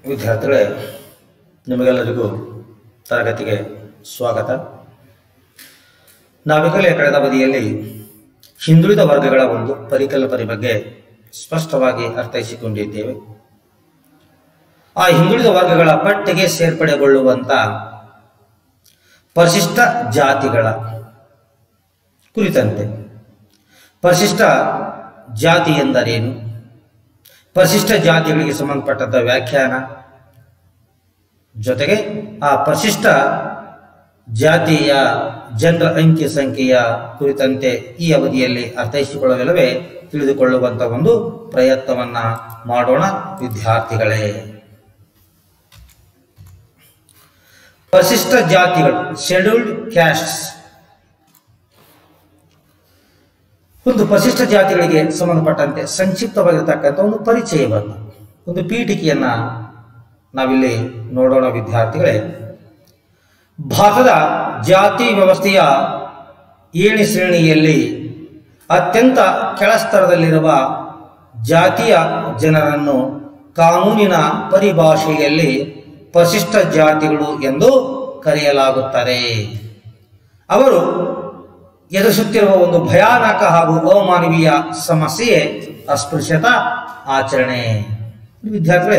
ವಿದ್ಯಾರ್ಥಿಗಳೇ, ನಿಮಗೆಲ್ಲರಿಗೂ ತರಗತಿಗೆ ಸ್ವಾಗತ. ನಾವೀಗಲೇ ಕಳೆದ ಅವಧಿಯಲ್ಲಿ ಹಿಂದುಳಿದ ವರ್ಗಗಳ ಒಂದು ಪರಿಕಲ್ಪನೆ ಬಗ್ಗೆ ಸ್ಪಷ್ಟವಾಗಿ ಅರ್ಥೈಸಿಕೊಂಡಿದ್ದೇವೆ. ಆ ಹಿಂದುಳಿದ ವರ್ಗಗಳ ಪಟ್ಟಿಗೆ ಸೇರ್ಪಡೆಗೊಳ್ಳುವಂಥ ಪರಿಶಿಷ್ಟ ಜಾತಿಗಳ ಕುರಿತಂತೆ ಪರಿಶಿಷ್ಟ ಜಾತಿ ಎಂದರೇನು, ಪರಿಶಿಷ್ಟ ಜಾತಿಗಳಿಗೆ ಸಂಬಂಧಪಟ್ಟಂಥ ವ್ಯಾಖ್ಯಾನ, ಜೊತೆಗೆ ಆ ಪರಿಶಿಷ್ಟ ಜಾತಿಯ ಜನರ ಅಂಕಿ ಸಂಖ್ಯೆಯ ಕುರಿತಂತೆ ಈ ಅವಧಿಯಲ್ಲಿ ಅರ್ಥೈಸಿಕೊಳ್ಳಲಿಲ್ಲವೇ ತಿಳಿದುಕೊಳ್ಳುವಂಥ ಒಂದು ಪ್ರಯತ್ನವನ್ನ ಮಾಡೋಣ ವಿದ್ಯಾರ್ಥಿಗಳೇ. ಪರಿಶಿಷ್ಟ ಜಾತಿಗಳು, ಶೆಡ್ಯೂಲ್ಡ್ ಕ್ಯಾಸ್ಟ್ಸ್. ಒಂದು ಪರಿಶಿಷ್ಟ ಜಾತಿಗಳಿಗೆ ಸಂಬಂಧಪಟ್ಟಂತೆ ಸಂಕ್ಷಿಪ್ತವಾಗಿರತಕ್ಕಂಥ ಒಂದು ಪರಿಚಯವನ್ನು, ಒಂದು ಪೀಠಿಕೆಯನ್ನ ನಾವಿಲ್ಲಿ ನೋಡೋಣ ವಿದ್ಯಾರ್ಥಿಗಳೇ. ಭಾರತದ ಜಾತಿ ವ್ಯವಸ್ಥೆಯ 7ನೇ ಶ್ರೇಣಿಯಲ್ಲಿ ಅತ್ಯಂತ ಕೆಳಸ್ತರದಲ್ಲಿರುವ ಜಾತಿಯ ಜನರನ್ನು ಕಾನೂನಿನ ಪರಿಭಾಷೆಯಲ್ಲಿ ಪರಿಶಿಷ್ಟ ಜಾತಿಗಳು ಎಂದು ಕರೆಯಲಾಗುತ್ತದೆ. ಅವರು ಎದುರಿಸುತ್ತಿರುವ ಒಂದು ಭಯಾನಕ ಹಾಗೂ ಅಮಾನವೀಯ ಸಮಸ್ಯೆ ಅಸ್ಪೃಶ್ಯತಾ ಆಚರಣೆ. ವಿದ್ಯಾರ್ಥಿಗಳೇ,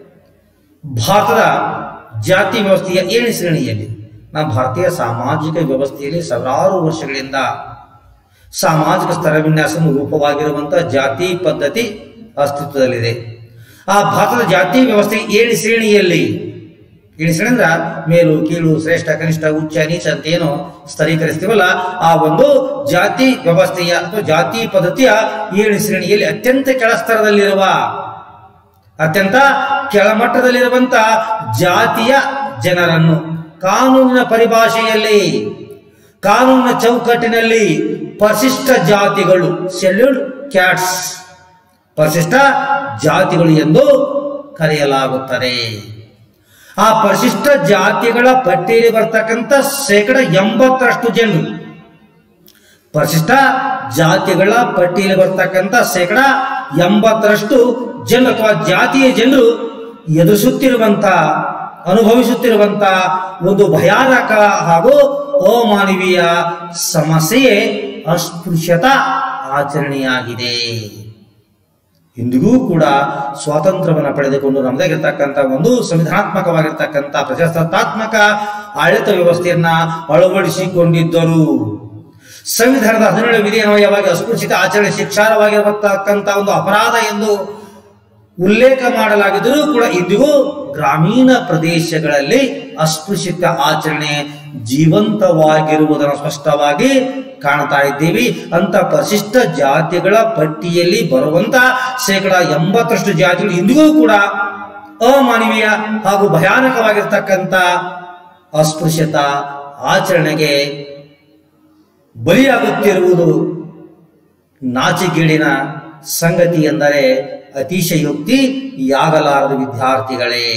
ಭಾರತದ ಜಾತಿ ವ್ಯವಸ್ಥೆಯ 7ನೇ ಶ್ರೇಣಿಯಲ್ಲಿ ನಮ್ಮ ಭಾರತೀಯ ಸಾಮಾಜಿಕ ವ್ಯವಸ್ಥೆಯಲ್ಲಿ ಸಾವಿರಾರು ವರ್ಷಗಳಿಂದ ಸಾಮಾಜಿಕ ಸ್ತರ ವಿನ್ಯಾಸವನ್ನು ರೂಪವಾಗಿರುವಂತಹ ಜಾತಿ ಪದ್ಧತಿ ಅಸ್ತಿತ್ವದಲ್ಲಿದೆ. ಆ ಭಾರತದ ಜಾತಿ ವ್ಯವಸ್ಥೆ 7ನೇ ಶ್ರೇಣಿಯಲ್ಲಿ, 7ನೇ ಶ್ರೇಣಿ ಅಂದ್ರೆ ಮೇಲು ಕೀಳು ಶ್ರೇಷ್ಠ ಕನಿಷ್ಠ ಉಚ್ಚ ನೀಚ ಅಂತ ಏನು ಸ್ತರೀಕರಿಸ್ತೀವಲ್ಲ, ಆ ಒಂದು ಜಾತಿ ವ್ಯವಸ್ಥೆಯ ಅಥವಾ ಜಾತಿ ಪದ್ಧತಿಯ 7ನೇ ಶ್ರೇಣಿಯಲ್ಲಿ ಅತ್ಯಂತ ಕೆಳಸ್ತರದಲ್ಲಿರುವ, ಅತ್ಯಂತ ಕೆಳಮಟ್ಟದಲ್ಲಿರುವಂತ ಜಾತಿಯ ಜನರನ್ನು ಕಾನೂನಿನ ಪರಿಭಾಷೆಯಲ್ಲಿ, ಕಾನೂನಿನ ಚೌಕಟ್ಟಿನಲ್ಲಿ ಪರಿಶಿಷ್ಟ ಜಾತಿಗಳು, ಶೆಡ್ಯೂಲ್ಡ್ ಕ್ಯಾಸ್ಟ್ಸ್, ಪರಿಶಿಷ್ಟ ಜಾತಿಗಳು ಎಂದು ಕರೆಯಲಾಗುತ್ತದೆ. ಆ ಪರಿಶಿಷ್ಟ ಜಾತಿಗಳ ಪಟ್ಟಿಯಲ್ಲಿ ಬರ್ತಕ್ಕಂಥ 80% ಜನರು, ಪರಿಶಿಷ್ಟ ಜಾತಿಗಳ ಪಟ್ಟಿಯಲ್ಲಿ ಬರ್ತಕ್ಕಂಥ 80% ಜನರು ಅಥವಾ ಜಾತಿಯ ಜನರು ಎದುರಿಸುತ್ತಿರುವಂತ, ಅನುಭವಿಸುತ್ತಿರುವಂತ ಒಂದು ಭಯಾನಕ ಹಾಗೂ ಅಮಾನವೀಯ ಸಮಸ್ಯೆಯೇ ಅಸ್ಪೃಶ್ಯತಾ ಆಚರಣೆಯಾಗಿದೆ. ಇಂದಿಗೂ ಕೂಡ ಸ್ವಾತಂತ್ರ್ಯವನ್ನು ಪಡೆದುಕೊಂಡು ನಮ್ಮದಾಗಿರ್ತಕ್ಕಂಥ ಒಂದು ಸಂವಿಧಾನಾತ್ಮಕವಾಗಿರ್ತಕ್ಕಂಥ ಪ್ರಜಾಸತ್ತಾತ್ಮಕ ಆಡಳಿತ ವ್ಯವಸ್ಥೆಯನ್ನ ಅಳವಡಿಸಿಕೊಂಡಿದ್ದರು. ಸಂವಿಧಾನದ 17ನೇ ವಿಧಿಯನ್ವಯವಾಗಿ ಅಸ್ಪೃಶ್ಯತೆ ಆಚರಣೆ ಶಿಕ್ಷಾರ್ಹವಾಗಿರತಕ್ಕಂಥ ಒಂದು ಅಪರಾಧ ಎಂದು ಉಲ್ಲೇಖ ಮಾಡಲಾಗಿದ್ದರೂ ಕೂಡ ಇಂದಿಗೂ ಗ್ರಾಮೀಣ ಪ್ರದೇಶಗಳಲ್ಲಿ ಅಸ್ಪೃಶ್ಯತೆ ಆಚರಣೆ ಜೀವಂತವಾಗಿರುವುದನ್ನು ಸ್ಪಷ್ಟವಾಗಿ ಕಾಣ್ತಾ ಇದ್ದೀವಿ. ಅಂತ ಪರಿಶಿಷ್ಟ ಜಾತಿಗಳ ಪಟ್ಟಿಯಲ್ಲಿ ಬರುವಂತ 80% ಜಾತಿಗಳು ಇಂದಿಗೂ ಕೂಡ ಅಮಾನವೀಯ ಹಾಗೂ ಭಯಾನಕವಾಗಿರ್ತಕ್ಕಂಥ ಅಸ್ಪೃಶ್ಯತಾ ಆಚರಣೆಗೆ ಬಲಿಯಾಗುತ್ತಿರುವುದು ನಾಚಿಗೇಡಿನ ಸಂಗತಿ ಎಂದರೆ ಅತಿಶಯೋಕ್ತಿಯಾಗಲಾರದು ವಿದ್ಯಾರ್ಥಿಗಳೇ.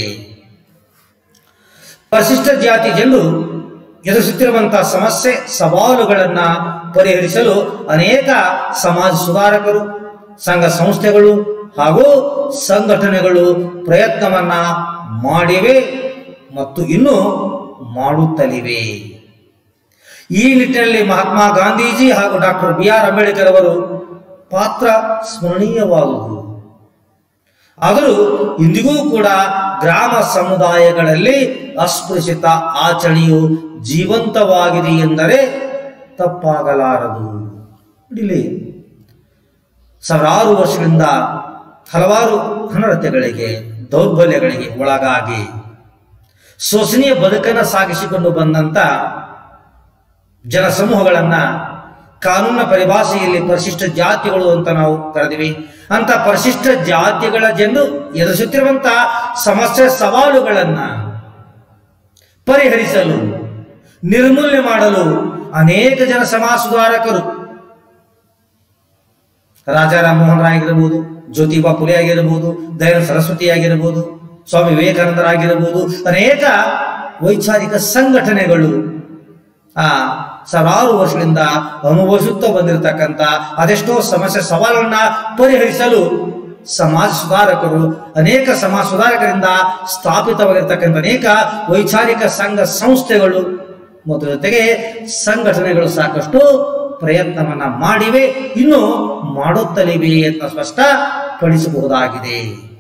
ಪರಿಶಿಷ್ಟ ಜಾತಿ ಜನರು ಎದುರಿಸುತ್ತಿರುವಂತಹ ಸಮಸ್ಯೆ ಸವಾಲುಗಳನ್ನ ಪರಿಹರಿಸಲು ಅನೇಕ ಸಮಾಜ ಸುಧಾರಕರು, ಸಂಘ ಸಂಸ್ಥೆಗಳು ಹಾಗೂ ಸಂಘಟನೆಗಳು ಪ್ರಯತ್ನವನ್ನ ಮಾಡಿವೆ ಮತ್ತು ಇನ್ನೂ ಮಾಡುತ್ತಲಿವೆ. ಈ ನಿಟ್ಟಿನಲ್ಲಿ ಮಹಾತ್ಮ ಗಾಂಧೀಜಿ ಹಾಗೂ ಡಾಕ್ಟರ್ BR ಅಂಬೇಡ್ಕರ್ ಅವರು ಪಾತ್ರ ಸ್ಮರಣೀಯವಾದುದು. ಆದರೂ ಇಂದಿಗೂ ಕೂಡ ಗ್ರಾಮ ಸಮುದಾಯಗಳಲ್ಲಿ ಅಸ್ಪೃಶ್ಯತ ಆಚರಣೆಯು ಜೀವಂತವಾಗಿದೆ ಎಂದರೆ ತಪ್ಪಾಗಲಾರದು. ಇಲ್ಲಿ ಸಾವಿರಾರು ವರ್ಷಗಳಿಂದ ಹಲವಾರು ಅನರ್ಥಗಳಿಗೆ, ದೌರ್ಬಲ್ಯಗಳಿಗೆ ಒಳಗಾಗಿ ಶೋಷಣೀಯ ಬದುಕನ್ನು ಸಾಗಿಸಿಕೊಂಡು ಬಂದಂತ ಜನಸಮೂಹಗಳನ್ನ ಕಾನೂನಿನ ಪರಿಭಾಷೆಯಲ್ಲಿ ಪರಿಶಿಷ್ಟ ಜಾತಿಗಳು ಅಂತ ನಾವು ಕರೆದಿವಿ. ಅಂತ ಪರಿಶಿಷ್ಟ ಜಾತಿಗಳ ಜನರು ಎದುರಿಸುತ್ತಿರುವಂತಹ ಸಮಸ್ಯೆ ಸವಾಲುಗಳನ್ನ ಪರಿಹರಿಸಲು, ನಿರ್ಮೂಲನೆ ಮಾಡಲು ಅನೇಕ ಜನ ಸಮಾಜ ಸುಧಾರಕರು, ರಾಜಾ ರಾಮಮೋಹನ್ ರಾಯ್ ಆಗಿರಬಹುದು, ಜ್ಯೋತಿಬಾ ಫುಲೆ ಆಗಿರಬಹುದು, ದಯಾನಂದ ಸರಸ್ವತಿ ಆಗಿರಬಹುದು, ಸ್ವಾಮಿ ವಿವೇಕಾನಂದರಾಗಿರಬಹುದು, ಅನೇಕ ವೈಚಾರಿಕ ಸಂಘಟನೆಗಳು ಸಾವಿರಾರು ವರ್ಷಗಳಿಂದ ಅನುಭವಿಸುತ್ತಾ ಬಂದಿರತಕ್ಕಂಥ ಅದೆಷ್ಟೋ ಸಮಸ್ಯೆ ಸವಾಲನ್ನ ಪರಿಹರಿಸಲು ಸಮಾಜ ಸುಧಾರಕರು, ಅನೇಕ ಸಮಾಜ ಸುಧಾರಕರಿಂದ ಸ್ಥಾಪಿತವಾಗಿರ್ತಕ್ಕಂಥ ಅನೇಕ ವೈಚಾರಿಕ ಸಂಘ ಸಂಸ್ಥೆಗಳು ಮತ್ತು ಜೊತೆಗೆ ಸಂಘಟನೆಗಳು ಸಾಕಷ್ಟು ಪ್ರಯತ್ನವನ್ನ ಮಾಡಿವೆ, ಇನ್ನು ಮಾಡುತ್ತಲಿವೆ ಅಂತ ಸ್ಪಷ್ಟಪಡಿಸಬಹುದಾಗಿದೆ.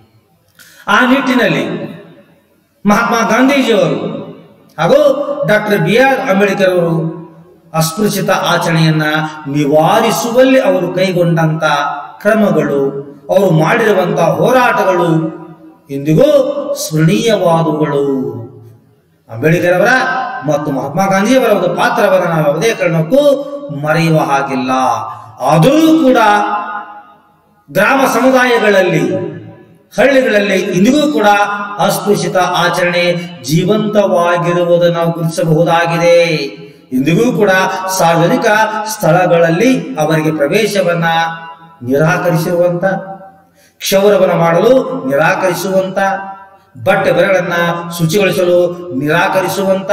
ಆ ನಿಟ್ಟಿನಲ್ಲಿ ಮಹಾತ್ಮ ಗಾಂಧೀಜಿಯವರು ಹಾಗೂ ಡಾಕ್ಟರ್ BR ಅಂಬೇಡ್ಕರ್ ಅವರು ಅಸ್ಪೃಶ್ಯತಾ ಆಚರಣೆಯನ್ನ ನಿವಾರಿಸುವಲ್ಲಿ ಅವರು ಕೈಗೊಂಡಂತ ಕ್ರಮಗಳು, ಅವರು ಮಾಡಿರುವಂತಹ ಹೋರಾಟಗಳು ಇಂದಿಗೂ ಸ್ಮರಣೀಯವಾದವುಗಳು. ಅಂಬೇಡ್ಕರ್ ಅವರ ಮತ್ತು ಮಹಾತ್ಮ ಗಾಂಧಿಯವರ ಒಂದು ಪಾತ್ರವನ್ನು ನಾವು ಯಾವುದೇ ಕಾರಣಕ್ಕೂ ಮರೆಯುವ ಹಾಗಿಲ್ಲ. ಆದರೂ ಕೂಡ ಗ್ರಾಮ ಸಮುದಾಯಗಳಲ್ಲಿ, ಹಳ್ಳಿಗಳಲ್ಲಿ ಇಂದಿಗೂ ಕೂಡ ಅಸ್ಪೃಶ್ಯತಾ ಆಚರಣೆ ಜೀವಂತವಾಗಿರುವುದನ್ನು ನಾವು ಗುರುತಿಸಬಹುದಾಗಿದೆ. ಇಂದಿಗೂ ಕೂಡ ಸಾರ್ವಜನಿಕ ಸ್ಥಳಗಳಲ್ಲಿ ಅವರಿಗೆ ಪ್ರವೇಶವನ್ನ ನಿರಾಕರಿಸಿರುವಂತ, ಕ್ಷೌರವನ್ನು ಮಾಡಲು ನಿರಾಕರಿಸುವಂತ, ಬಟ್ಟೆ ಬರೆಗಳನ್ನ ಶುಚಿಗೊಳಿಸಲು ನಿರಾಕರಿಸುವಂತ,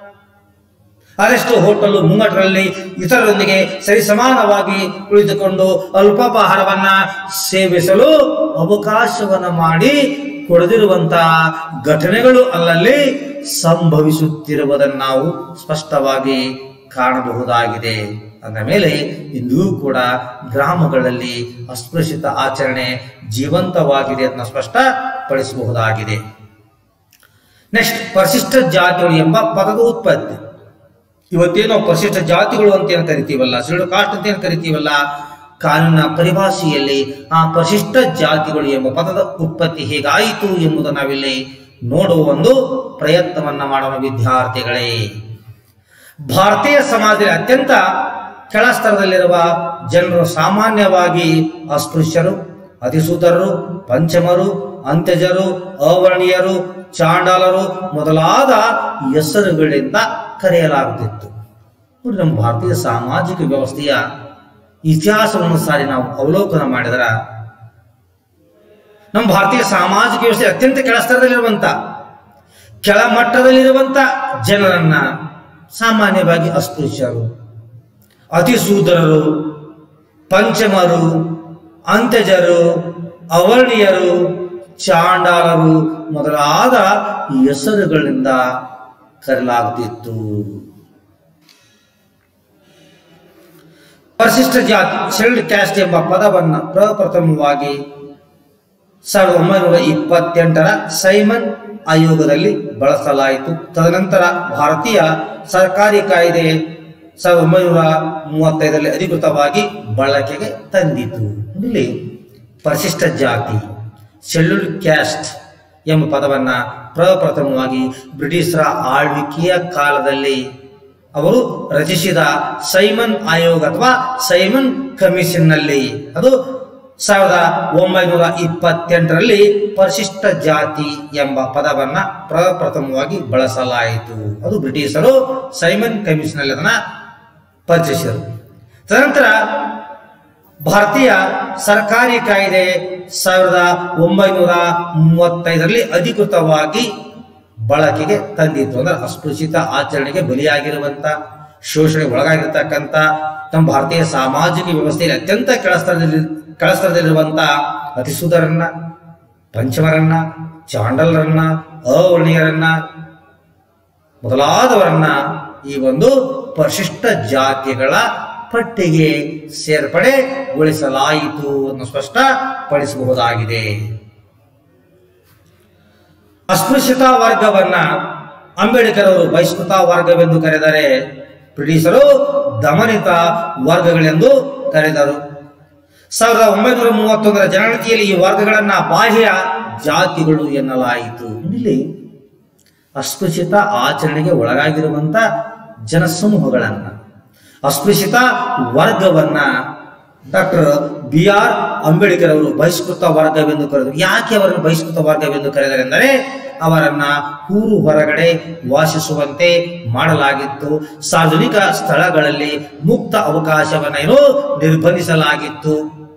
ಅದೆಷ್ಟು ಹೋಟೆಲ್ ಮುಂಗಟ್ಟರಲ್ಲಿ ಇತರರೊಂದಿಗೆ ಸರಿಸಮಾನವಾಗಿ ಕುಳಿತುಕೊಂಡು ಅಲ್ಪಾಹಾರವನ್ನ ಸೇವಿಸಲು ಅವಕಾಶವನ್ನ ಮಾಡಿ ಕೊಡದಿರುವಂತಹ ಘಟನೆಗಳು ಅಲ್ಲಲ್ಲಿ ಸಂಭವಿಸುತ್ತಿರುವುದನ್ನು ನಾವು ಸ್ಪಷ್ಟವಾಗಿ ಕಾಣಬಹುದಾಗಿದೆ. ಅಂದ ಮೇಲೆ ಇಂದಿಗೂ ಕೂಡ ಗ್ರಾಮಗಳಲ್ಲಿ ಅಸ್ಪೃಶ್ಯತಾ ಆಚರಣೆ ಜೀವಂತವಾಗಿದೆ ಅಂತ ಸ್ಪಷ್ಟಪಡಿಸಬಹುದಾಗಿದೆ. ನೆಕ್ಸ್ಟ್, ಪರಿಶಿಷ್ಟ ಜಾತಿಗಳು ಎಂಬ ಪದದ ಉತ್ಪತ್ತಿ. ಇವತ್ತೇನು ಪರಿಶಿಷ್ಟ ಜಾತಿಗಳು ಅಂತ ಏನು ಕರಿತೀವಲ್ಲ, ಶೆಡ್ಯೂಲ್ಡ್ ಕಾಸ್ಟ್ ಅಂತ ಏನು ಕರಿತೀವಲ್ಲ, ಕಾನೂನಿನ ಪರಿಭಾಷೆಯಲ್ಲಿ ಆ ಪರಿಶಿಷ್ಟ ಜಾತಿಗಳು ಎಂಬ ಪದದ ಉತ್ಪತ್ತಿ ಹೇಗಾಯಿತು ಎಂಬುದನ್ನು ನಾವಿಲ್ಲಿ ನೋಡುವ ಒಂದು ಪ್ರಯತ್ನವನ್ನ ಮಾಡೋಣ ವಿದ್ಯಾರ್ಥಿಗಳೇ. ಭಾರತೀಯ ಸಮಾಜದಲ್ಲಿ ಅತ್ಯಂತ ಕೆಳ ಸ್ತರದಲ್ಲಿರುವ ಜನರು ಸಾಮಾನ್ಯವಾಗಿ ಅಸ್ಪೃಶ್ಯರು, ಅತಿಸೂತರರು, ಪಂಚಮರು, ಅಂತ್ಯಜರು, ಅವರ್ಣೀಯರು, ಚಾಂಡಾಲರು ಮೊದಲಾದ ಹೆಸರುಗಳಿಂದ ಕರೆಯಲಾಗುತ್ತಿತ್ತು. ನಮ್ಮ ಭಾರತೀಯ ಸಾಮಾಜಿಕ ವ್ಯವಸ್ಥೆಯ ಇತಿಹಾಸವನ್ನು ಸಾರಿ ನಾವು ಅವಲೋಕನ ಮಾಡಿದರೆ ನಮ್ಮ ಭಾರತೀಯ ಸಾಮಾಜಿಕ ವ್ಯವಸ್ಥೆ ಅತ್ಯಂತ ಕೆಳಸ್ತರದಲ್ಲಿರುವಂತ, ಕೆಳಮಟ್ಟದಲ್ಲಿರುವಂತ ಜನರನ್ನ ಸಾಮಾನ್ಯವಾಗಿ ಅಸ್ಪೃಶ್ಯರು, ಅತಿಸೂದರರು, ಪಂಚಮರು, ಅಂತ್ಯಜರು, ಅವರ್ಣೀಯರು, ಚಾಂಡಾಲರು ಮೊದಲಾದ ಹೆಸರುಗಳಿಂದ ಕರೆಯಲಾಗುತ್ತಿತ್ತು. ಪರಿಶಿಷ್ಟ ಜಾತಿ ಶೆಡ್ಯೂಲ್ಡ್ ಕ್ಯಾಸ್ಟ್ ಎಂಬ ಪದವನ್ನು ಪ್ರಪ್ರಥಮವಾಗಿ 1928ರ ಸೈಮನ್ ಆಯೋಗದಲ್ಲಿ ಬಳಸಲಾಯಿತು. ತದನಂತರ ಭಾರತೀಯ ಸರ್ಕಾರಿ ಕಾಯ್ದೆ 1935ರಲ್ಲಿ ಅಧಿಕೃತವಾಗಿ ಬಳಕೆಗೆ ತಂದಿತು. ಇಲ್ಲಿ ಪರಿಶಿಷ್ಟ ಜಾತಿ ಶೆಡ್ಯೂಲ್ಡ್ ಕ್ಯಾಸ್ಟ್ ಎಂಬ ಪದವನ್ನ ಪ್ರಪ್ರಥಮವಾಗಿ ಬ್ರಿಟಿಷರ ಆಳ್ವಿಕೆಯ ಕಾಲದಲ್ಲಿ ಅವರು ರಚಿಸಿದ ಸೈಮನ್ ಆಯೋಗ ಅಥವಾ ಸೈಮನ್ ಕಮಿಷನ್ ನಲ್ಲಿ, ಅದು 1928ರಲ್ಲಿ ಪರಿಶಿಷ್ಟ ಜಾತಿ ಎಂಬ ಪದವನ್ನ ಪ್ರಪ್ರಥಮವಾಗಿ ಬಳಸಲಾಯಿತು. ಅದು ಬ್ರಿಟಿಷರು ಸೈಮನ್ ಕಮಿಷನ್ ನಲ್ಲಿ ಅದನ್ನ ಪರಿಚಯಿಸಿದರು. ತದನಂತರ ಭಾರತೀಯ ಸರ್ಕಾರಿ ಕಾಯ್ದೆ 1935ರಲ್ಲಿ ಅಧಿಕೃತವಾಗಿ ಬಳಕೆಗೆ ತಂದಿತ್ತು. ಅಂದ್ರೆ ಅಸ್ಪೃಶ್ಯತ ಆಚರಣೆಗೆ ಬಲಿಯಾಗಿರುವಂತ, ಶೋಷಣೆಗೆ ಒಳಗಾಗಿರ್ತಕ್ಕಂಥ ನಮ್ಮ ಭಾರತೀಯ ಸಾಮಾಜಿಕ ವ್ಯವಸ್ಥೆಯಲ್ಲಿ ಅತ್ಯಂತ ಕೆಳಸ್ತರದಲ್ಲಿರುವಂತ ಅತಿಸೂದರನ್ನ, ಪಂಚಮರನ್ನ, ಚಾಂಡಲರನ್ನ, ಅವರ್ಣೀಯರನ್ನ ಮೊದಲಾದವರನ್ನ ಈ ಒಂದು ಪರಿಶಿಷ್ಟ ಜಾತಿಗಳ ಪಟ್ಟಿಗೆ ಸೇರ್ಪಡೆಗೊಳಿಸಲಾಯಿತು ಅನ್ನು ಸ್ಪಷ್ಟಪಡಿಸಬಹುದಾಗಿದೆ. ಅಸ್ಪೃಶ್ಯತಾ ವರ್ಗವನ್ನ ಅಂಬೇಡ್ಕರ್ ಅವರು ಬಹಿಷ್ಕೃತ ವರ್ಗವೆಂದು ಕರೆದರೆ, ಬ್ರಿಟಿಷರು ದಮನಿತ ವರ್ಗಗಳೆಂದು ಕರೆದರು. 1931ರ ಜನಗಣತಿಯಲ್ಲಿ ಈ ವರ್ಗಗಳನ್ನ ಬಾಹ್ಯ ಜಾತಿಗಳು ಎನ್ನಲಾಯಿತು. ಇಲ್ಲಿ ಅಸ್ಪೃಶ್ಯತ ಆಚರಣೆಗೆ ಒಳಗಾಗಿರುವಂತ ಜನಸಮೂಹಗಳನ್ನ, ಅಸ್ಪೃಶ್ಯತ ವರ್ಗವನ್ನ ಡಾಕ್ಟರ್ BR ಅಂಬೇಡ್ಕರ್ ಅವರು ಬಹಿಷ್ಕೃತ ವರ್ಗವೆಂದು ಕರೆದರು. ಯಾಕೆ ಅವರನ್ನು ಬಹಿಷ್ಕೃತ ವರ್ಗವೆಂದು ಕರೆದರೆಂದರೆ ಅವರನ್ನ ಊರು ಹೊರಗಡೆ ವಾಸಿಸುವಂತೆ ಮಾಡಲಾಗಿತ್ತು. ಸಾರ್ವಜನಿಕ ಸ್ಥಳಗಳಲ್ಲಿ ಮುಕ್ತ ಅವಕಾಶವನ್ನು ನಿರ್ಬಂಧಿಸಲಾಗಿತ್ತು.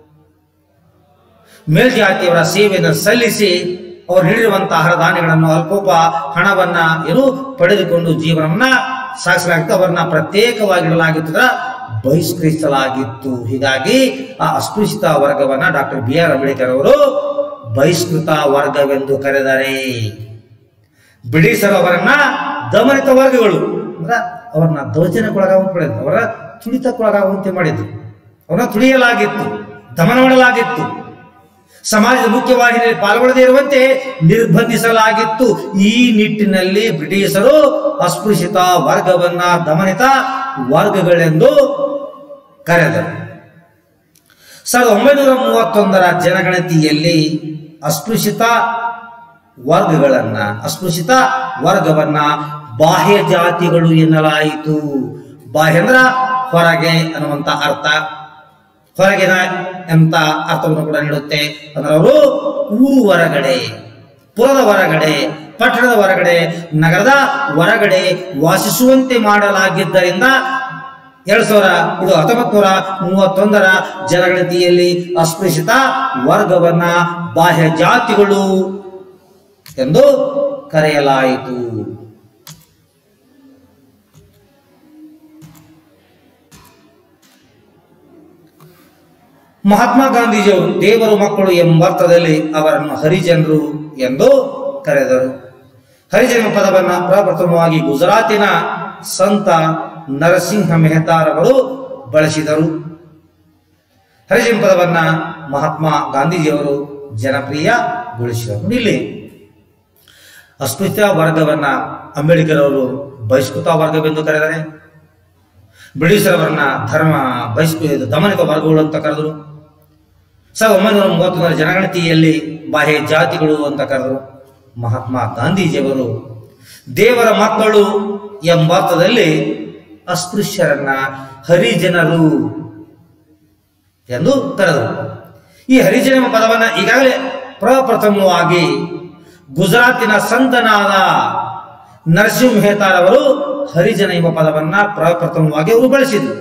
ಮೇಲ್ಜಾತಿಯವರ ಸೇವೆಯನ್ನು ಸಲ್ಲಿಸಿ ಅವರು ನೀಡಿರುವಂತಹ ಆಹಾರ ಧಾನ್ಯಗಳನ್ನು, ಅಲ್ಪೋಪ ಹಣವನ್ನ ಪಡೆದುಕೊಂಡು ಜೀವನವನ್ನ ಸಾಗಿಸಲಾಗಿತ್ತು. ಅವರನ್ನ ಪ್ರತ್ಯೇಕವಾಗಿಡಲಾಗಿತ್ತು. ಬಹಿಷ್ಕರಿಸಲಾಗಿತ್ತು. ಹೀಗಾಗಿ ಆ ಅಸ್ಪೃಶ್ಯತ ವರ್ಗವನ್ನ ಡಾಕ್ಟರ್ ಬಿ ಆರ್ ಅಂಬೇಡ್ಕರ್ ಅವರು ಬಹಿಷ್ಕೃತ ವರ್ಗವೆಂದು ಕರೆದರೆ. ಬ್ರಿಟಿಷರು ಅವರನ್ನ ದಮನಿತ ವರ್ಗಗಳು ಅಂದ್ರೆ ಅವರನ್ನ ದೌರ್ಜನ್ಯಕ್ಕೊಳಗಾಗುವಂತೆ ಮಾಡಿದ್ರು, ಅವರ ತುಳಿತಕ್ಕೊಳಗಾಗುವಂತೆ ಮಾಡಿದ್ರು, ಅವರನ್ನ ತುಳಿಯಲಾಗಿತ್ತು, ದಮನ ಮಾಡಲಾಗಿತ್ತು, ಸಮಾಜದ ಮುಖ್ಯವಾಹಿನಿಯಲ್ಲಿ ಪಾಲ್ಗೊಳ್ಳದೇ ಇರುವಂತೆ ನಿರ್ಬಂಧಿಸಲಾಗಿತ್ತು. ಈ ನಿಟ್ಟಿನಲ್ಲಿ ಬ್ರಿಟಿಷರು ಅಸ್ಪೃಶ್ಯತ ವರ್ಗವನ್ನ ದಮನಿತ ವರ್ಗಗಳೆಂದು ಕರೆದರು. 1931ರ ಜನಗಣತಿಯಲ್ಲಿ ಅಸ್ಪೃಶ್ಯತ ವರ್ಗವನ್ನ ಬಾಹ್ಯ ಜಾತಿಗಳು ಎನ್ನಲಾಯಿತು. ಬಾಹ್ಯ ಅಂದ್ರ ಹೊರಗೆ ಅನ್ನುವಂತ ಅರ್ಥ, ಹೊರಗಿನ ಎಂತ ಅರ್ಥವನ್ನು ಕೂಡ ನೀಡುತ್ತೆ. ಅಂದ್ರೆ ಅವರು ಊರು ಹೊರಗಡೆ, ಪುರದ ಹೊರಗಡೆ, ಪಟ್ಟಣದ ಹೊರಗಡೆ, ನಗರದ ಹೊರಗಡೆ ವಾಸಿಸುವಂತೆ ಮಾಡಲಾಗಿದ್ದರಿಂದ 1931ರ ಜನಗಣತಿಯಲ್ಲಿ ಅಸ್ಪೃಶ್ಯತ ವರ್ಗವನ್ನ ಬಾಹ್ಯ ಜಾತಿಗಳು ಎಂದು ಕರೆಯಲಾಯಿತು. ಮಹಾತ್ಮ ಗಾಂಧೀಜಿಯವರು ದೇವರು ಮಕ್ಕಳು ಎಂಬರ್ಥದಲ್ಲಿ ಅವರನ್ನು ಹರಿಜನರು ಎಂದು ಕರೆದರು. ಹರಿಜನ ಪದವನ್ನು ಪ್ರಪ್ರಥಮವಾಗಿ ಗುಜರಾತಿನ ಸಂತ ನರಸಿಂಹ ಮೆಹತಾರವರು ಬಳಸಿದರು. ಹರಿಜನ ಪದವನ್ನ ಮಹಾತ್ಮ ಗಾಂಧೀಜಿಯವರು ಜನಪ್ರಿಯಗೊಳಿಸಿದರು. ಇಲ್ಲಿ ಅಸ್ಪೃಶ್ಯ ವರ್ಗವನ್ನ ಅಂಬೇಡ್ಕರ್ ಅವರು ಬಹಿಷ್ಕೃತ ವರ್ಗವೆಂದು ಕರೆದರೆ, ಬ್ರಿಟಿಷರವರನ್ನ ದಮನಿತ ವರ್ಗಗಳು ಅಂತ ಕರೆದರು. 1931ರ ಜನಗಣತಿಯಲ್ಲಿ ಬಾಹ್ಯ ಜಾತಿಗಳು ಅಂತ ಕರೆದರು. ಮಹಾತ್ಮ ಗಾಂಧೀಜಿಯವರು ದೇವರ ಮಕ್ಕಳು ಎಂಬರ್ಥದಲ್ಲಿ ಅಸ್ಪೃಶ್ಯರನ್ನ ಹರಿಜನರು ಎಂದು ಕರೆದರು. ಈ ಹರಿಜನ ಪದವನ್ನ ಈಗಾಗಲೇ ಪ್ರಪ್ರಥಮವಾಗಿ ಗುಜರಾತಿನ ಸಂತನಾದ ನರಸಿಂಹ ಮೆಹತಾರವರು ಹರಿಜನ ಎಂಬ ಪದವನ್ನ ಪ್ರಪ್ರಥಮವಾಗಿ ಅವರು ಬಳಸಿದರು.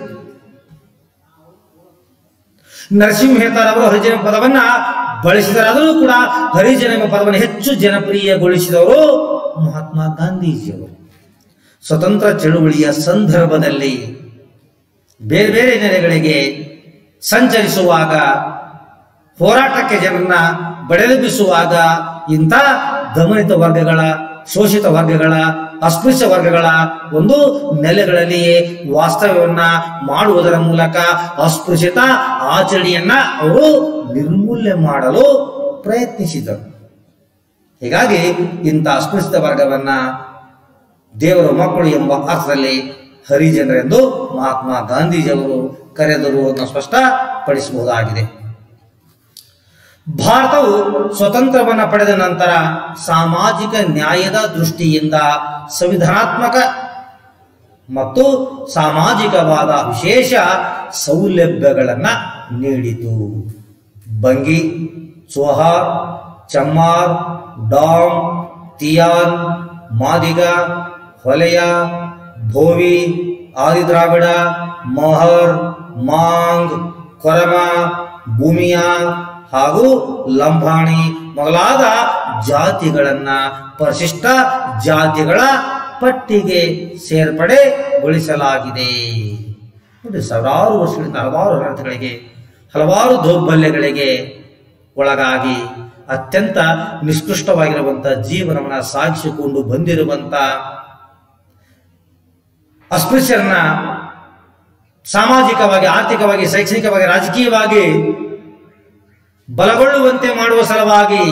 ನರಸಿಂಹ ಮೆಹತಾರವರು ಹರಿಜನ ಪದವನ್ನ ಬಳಸಿದರಾದರೂ ಕೂಡ ಹರಿಜನ ಎಂಬ ಪದವನ್ನು ಹೆಚ್ಚು ಜನಪ್ರಿಯಗೊಳಿಸಿದವರು ಮಹಾತ್ಮ ಗಾಂಧೀಜಿಯವರು. ಸ್ವತಂತ್ರ ಚಳುವಳಿಯ ಸಂದರ್ಭದಲ್ಲಿ ಬೇರೆ ಬೇರೆ ನೆಲೆಗಳಿಗೆ ಸಂಚರಿಸುವಾಗ, ಹೋರಾಟಕ್ಕೆ ಜನರನ್ನ ಬಡಿದೆಬ್ಬಿಸುವಾಗ ಇಂಥ ದಮನಿತ ವರ್ಗಗಳ, ಶೋಷಿತ ವರ್ಗಗಳ, ಅಸ್ಪೃಶ್ಯ ವರ್ಗಗಳ ಒಂದು ನೆಲೆಗಳಲ್ಲಿಯೇ ವಾಸ್ತವ್ಯವನ್ನ ಮಾಡುವುದರ ಮೂಲಕ ಅಸ್ಪೃಶ್ಯತ ಆಚರಣೆಯನ್ನ ಅವರು ನಿರ್ಮೂಲನೆ ಮಾಡಲು ಪ್ರಯತ್ನಿಸಿದರು. ಹೀಗಾಗಿ ಇಂಥ ಅಸ್ಪೃಶ್ಯತ ವರ್ಗವನ್ನ ದೇವರ ಮಕ್ಕಳು ಎಂಬ ಅರ್ಥದಲ್ಲಿ ಹರಿಜನರೆಂದು ಮಹಾತ್ಮ ಗಾಂಧೀಜಿಯವರು ಕರೆದರು ಅನ್ನೋ ಸ್ಪಷ್ಟಪಡಿಸಬಹುದಾಗಿದೆ. ಭಾರತವು ಸ್ವತಂತ್ರವನ್ನು ಪಡೆದ ನಂತರ ಸಾಮಾಜಿಕ ನ್ಯಾಯದ ದೃಷ್ಟಿಯಿಂದ ಸಂವಿಧಾನಾತ್ಮಕ ಮತ್ತು ಸಾಮಾಜಿಕವಾದ ವಿಶೇಷ ಸೌಲಭ್ಯಗಳನ್ನು ನೀಡಿತು. ಬಂಗಿ, ಚೋಹಾರ್, ಚಮ್ಮಾರ್, ಡಾಮ್, ತಿಯಾನ್, ಮಾದಿಗ, ಹೊಲೆಯ, ಭೋವಿ, ಆದಿದ್ರಾವಿಡ, ಮಹರ್, ಮಾಂಗ್, ಕೊರಮ, ಭೂಮಿಯಾ ಹಾಗೂ ಲಂಬಾಣಿ ಮೊದಲಾದ ಜಾತಿಗಳನ್ನ ಪರಿಶಿಷ್ಟ ಜಾತಿಗಳ ಪಟ್ಟಿಗೆ ಸೇರ್ಪಡೆಗೊಳಿಸಲಾಗಿದೆ. ನೋಡಿ, ಸಾವಿರಾರು ವರ್ಷಗಳಿಂದ ಹಲವಾರು ಅನರ್ಥಗಳಿಗೆ, ಹಲವಾರು ದೌರ್ಬಲ್ಯಗಳಿಗೆ ಒಳಗಾಗಿ ಅತ್ಯಂತ ನಿಷ್ಕೃಷ್ಟವಾಗಿರುವಂಥ ಜೀವನವನ್ನು ಸಾಗಿಸಿಕೊಂಡು ಬಂದಿರುವಂಥ ಅಸ್ಪೃಶ್ಯರನ್ನ ಸಾಮಾಜಿಕವಾಗಿ, ಆರ್ಥಿಕವಾಗಿ, ಶೈಕ್ಷಣಿಕವಾಗಿ, ರಾಜಕೀಯವಾಗಿ ಬಲಗೊಳ್ಳುವಂತೆ ಮಾಡುವ ಸಲುವಾಗಿ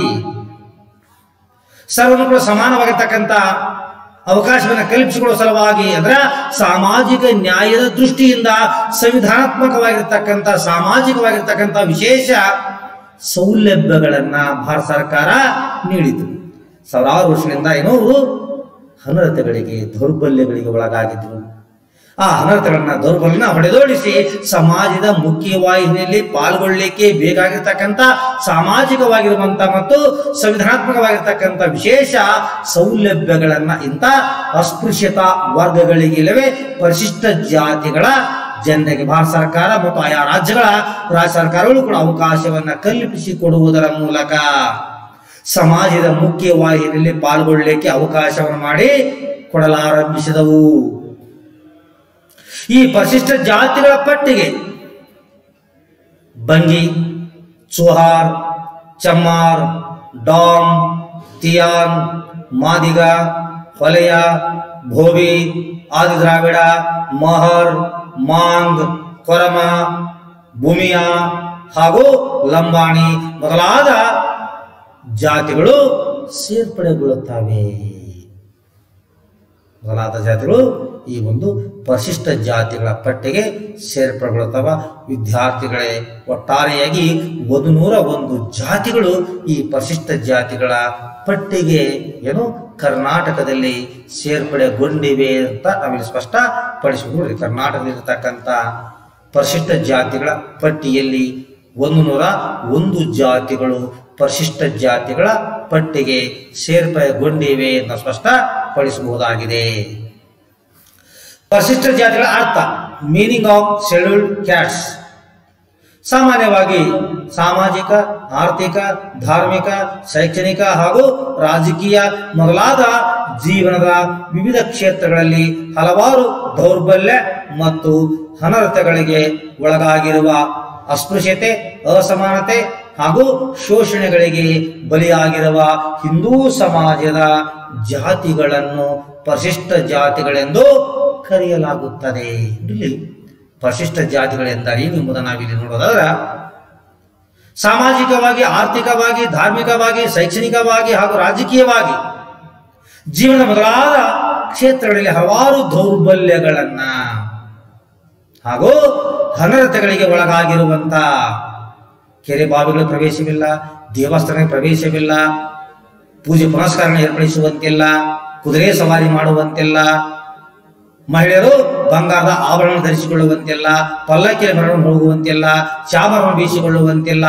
ಸರ್ವನು ಕೂಡ ಸಮಾನವಾಗಿರ್ತಕ್ಕಂಥ ಅವಕಾಶವನ್ನು ಕಲ್ಪಿಸಿಕೊಳ್ಳುವ ಸಲುವಾಗಿ, ಅದರ ಸಾಮಾಜಿಕ ನ್ಯಾಯದ ದೃಷ್ಟಿಯಿಂದ ಸಂವಿಧಾನಾತ್ಮಕವಾಗಿರ್ತಕ್ಕಂಥ, ಸಾಮಾಜಿಕವಾಗಿರ್ತಕ್ಕಂಥ ವಿಶೇಷ ಸೌಲಭ್ಯಗಳನ್ನ ಭಾರತ ಸರ್ಕಾರ ನೀಡಿತು. ಸಾವಿರಾರು ವರ್ಷಗಳಿಂದ ಅವರು ಅನರ್ಥಗಳಿಗೆ, ದೌರ್ಬಲ್ಯಗಳಿಗೆ ಒಳಗಾಗಿದ್ದರು. ಆ ಅನರ್ಥಗಳನ್ನ, ದೌರ್ಬಲ್ಯನ ಹೊಡೆದೋಡಿಸಿ ಸಮಾಜದ ಮುಖ್ಯವಾಹಿನಿಯಲ್ಲಿ ಪಾಲ್ಗೊಳ್ಳಲಿಕ್ಕೆ ಬೇಕಾಗಿರ್ತಕ್ಕಂಥ ಸಾಮಾಜಿಕವಾಗಿರುವಂಥ ಮತ್ತು ಸಂವಿಧಾನಾತ್ಮಕವಾಗಿರ್ತಕ್ಕಂಥ ವಿಶೇಷ ಸೌಲಭ್ಯಗಳನ್ನ ಇಂಥ ಅಸ್ಪೃಶ್ಯತಾ ವರ್ಗಗಳಿಗೆ, ಇಲ್ಲವೇ ಪರಿಶಿಷ್ಟ ಜಾತಿಗಳ ಜನರಿಗೆ ಭಾರತ ಸರ್ಕಾರ ಮತ್ತು ಆಯಾ ರಾಜ್ಯ ಸರ್ಕಾರಗಳು ಕೂಡ ಅವಕಾಶವನ್ನ ಕಲ್ಪಿಸಿಕೊಡುವುದರ ಮೂಲಕ ಸಮಾಜದ ಮುಖ್ಯವಾಹಿನಿಯಲ್ಲಿ ಪಾಲ್ಗೊಳ್ಳಲಿಕ್ಕೆ ಅವಕಾಶವನ್ನು ಮಾಡಿ ಕೊಡಲಾರಂಭಿಸಿದವು. ಈ ಪರಿಶಿಷ್ಟ ಜಾತಿಗಳ ಪಟ್ಟಿಗೆ ಬಂಗಿ, ಚೋಹಾರ್, ಚಮ್ಮಾರ್, ಡಾಮ್, ತಿಯಾನ್, ಮಾದಿಗ, ಹೊಲೆಯ, ಭೋವಿ, ಆದಿದ್ರಾವಿಡ, ಮಹರ್, ಮಾಂಗ್, ಕೊರಮ, ಭೂಮಿಯಾ ಹಾಗೂ ಲಂಬಾಣಿ ಮೊದಲಾದ ಜಾತಿಗಳು ಸೇರ್ಪಡೆಗೊಳ್ಳುತ್ತವೆ. ಮೊದಲಾದ ಜಾತಿಗಳು ಈ ಒಂದು ಪರಿಶಿಷ್ಟ ಜಾತಿಗಳ ಪಟ್ಟಿಗೆ ಸೇರ್ಪಡೆಗೊಳ್ಳುತ್ತವೆ. ವಿದ್ಯಾರ್ಥಿಗಳೇ, ಒಟ್ಟಾರೆಯಾಗಿ 101 ಜಾತಿಗಳು ಈ ಪರಿಶಿಷ್ಟ ಜಾತಿಗಳ ಪಟ್ಟಿಗೆ ಕರ್ನಾಟಕದಲ್ಲಿ ಸೇರ್ಪಡೆಗೊಂಡಿವೆ ಅಂತ ನಾವಿಲ್ಲಿ ಸ್ಪಷ್ಟಪಡಿಸಿಕೊಳ್ಳಿ. ಕರ್ನಾಟಕದಲ್ಲಿರ್ತಕ್ಕಂಥ ಪರಿಶಿಷ್ಟ ಜಾತಿಗಳ ಪಟ್ಟಿಯಲ್ಲಿ 101 ಜಾತಿಗಳು ಪರಿಶಿಷ್ಟ ಜಾತಿಗಳ ಪಟ್ಟಿಗೆ ಸೇರ್ಪಡೆಗೊಂಡಿವೆ ಎಂದು ಸ್ಪಷ್ಟಪಡಿಸಬಹುದಾಗಿದೆ. ಪರಿಶಿಷ್ಟ ಜಾತಿಗಳ ಅರ್ಥ, ಮೀನಿಂಗ್ ಆಫ್ ಶೆಡ್ಯೂಲ್ಡ್ ಕ್ಯಾಟ್ಸ್. ಸಾಮಾನ್ಯವಾಗಿ ಸಾಮಾಜಿಕ, ಆರ್ಥಿಕ, ಧಾರ್ಮಿಕ, ಶೈಕ್ಷಣಿಕ ಹಾಗೂ ರಾಜಕೀಯ ಮೊದಲಾದ ಜೀವನದ ವಿವಿಧ ಕ್ಷೇತ್ರಗಳಲ್ಲಿ ಹಲವಾರು ದೌರ್ಬಲ್ಯ ಮತ್ತು ಅನರ್ಥಗಳಿಗೆ ಒಳಗಾಗಿರುವ ಅಸ್ಪೃಶ್ಯತೆ, ಅಸಮಾನತೆ ಹಾಗೂ ಶೋಷಣೆಗಳಿಗೆ ಬಲಿಯಾಗಿರುವ ಹಿಂದೂ ಸಮಾಜದ ಜಾತಿಗಳನ್ನು ಪರಿಶಿಷ್ಟ ಜಾತಿಗಳೆಂದು ಕರೆಯಲಾಗುತ್ತದೆ. ಇಲ್ಲಿ ಪರಿಶಿಷ್ಟ ಜಾತಿಗಳೆಂದರೇನು ಎಂಬುದನ್ನು ನಾವಿಲ್ಲಿ ನೋಡೋದಾದ್ರೆ, ಸಾಮಾಜಿಕವಾಗಿ, ಆರ್ಥಿಕವಾಗಿ, ಧಾರ್ಮಿಕವಾಗಿ, ಶೈಕ್ಷಣಿಕವಾಗಿ ಹಾಗೂ ರಾಜಕೀಯವಾಗಿ ಜೀವನ ಮೊದಲಾದ ಕ್ಷೇತ್ರಗಳಲ್ಲಿ ಹಲವಾರು ದೌರ್ಬಲ್ಯಗಳನ್ನ ಹಾಗೂ ಅನರ್ಥಗಳಿಗೆ ಒಳಗಾಗಿರುವಂತ ಕೆರೆ ಬಾವಿಗಳ ಪ್ರವೇಶವಿಲ್ಲ, ದೇವಸ್ಥಾನಕ್ಕೆ ಪ್ರವೇಶವಿಲ್ಲ, ಪೂಜೆ ಪುನಸ್ಕಾರ ಏರ್ಪಡಿಸುವಂತಿಲ್ಲ, ಕುದುರೆ ಸವಾರಿ ಮಾಡುವಂತಿಲ್ಲ, ಮಹಿಳೆಯರು ಬಂಗಾರದ ಆಭರಣ ಧರಿಸಿಕೊಳ್ಳುವಂತಿಲ್ಲ, ಪಲ್ಲಕ್ಕಿಯ ಮೆರವಣಿಗೆ ಹೋಗುವಂತಿಲ್ಲ, ಚಾಮರವನ್ನು ಬೀಸಿಕೊಳ್ಳುವಂತಿಲ್ಲ.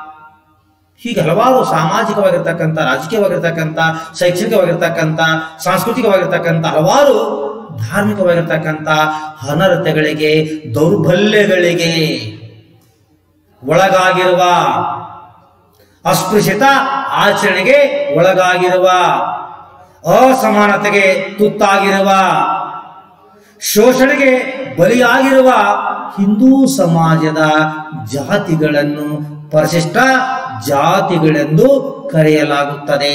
ಹೀಗೆ ಹಲವಾರು ಸಾಮಾಜಿಕವಾಗಿರ್ತಕ್ಕಂಥ, ರಾಜಕೀಯವಾಗಿರ್ತಕ್ಕಂಥ, ಶೈಕ್ಷಣಿಕವಾಗಿರ್ತಕ್ಕಂಥ, ಸಾಂಸ್ಕೃತಿಕವಾಗಿರ್ತಕ್ಕಂಥ, ಹಲವಾರು ಧಾರ್ಮಿಕವಾಗಿರ್ತಕ್ಕಂಥ ಅನರ್ಥಗಳಿಗೆ, ದೌರ್ಬಲ್ಯಗಳಿಗೆ ಒಳಗಾಗಿರುವ, ಅಸ್ಪೃಶ್ಯತ ಆಚರಣೆಗೆ ಒಳಗಾಗಿರುವ, ಅಸಮಾನತೆಗೆ ತುತ್ತಾಗಿರುವ, ಶೋಷಣೆಗೆ ಬಲಿಯಾಗಿರುವ ಹಿಂದೂ ಸಮಾಜದ ಜಾತಿಗಳನ್ನು ಪರಿಶಿಷ್ಟ ಜಾತಿಗಳೆಂದು ಕರೆಯಲಾಗುತ್ತದೆ.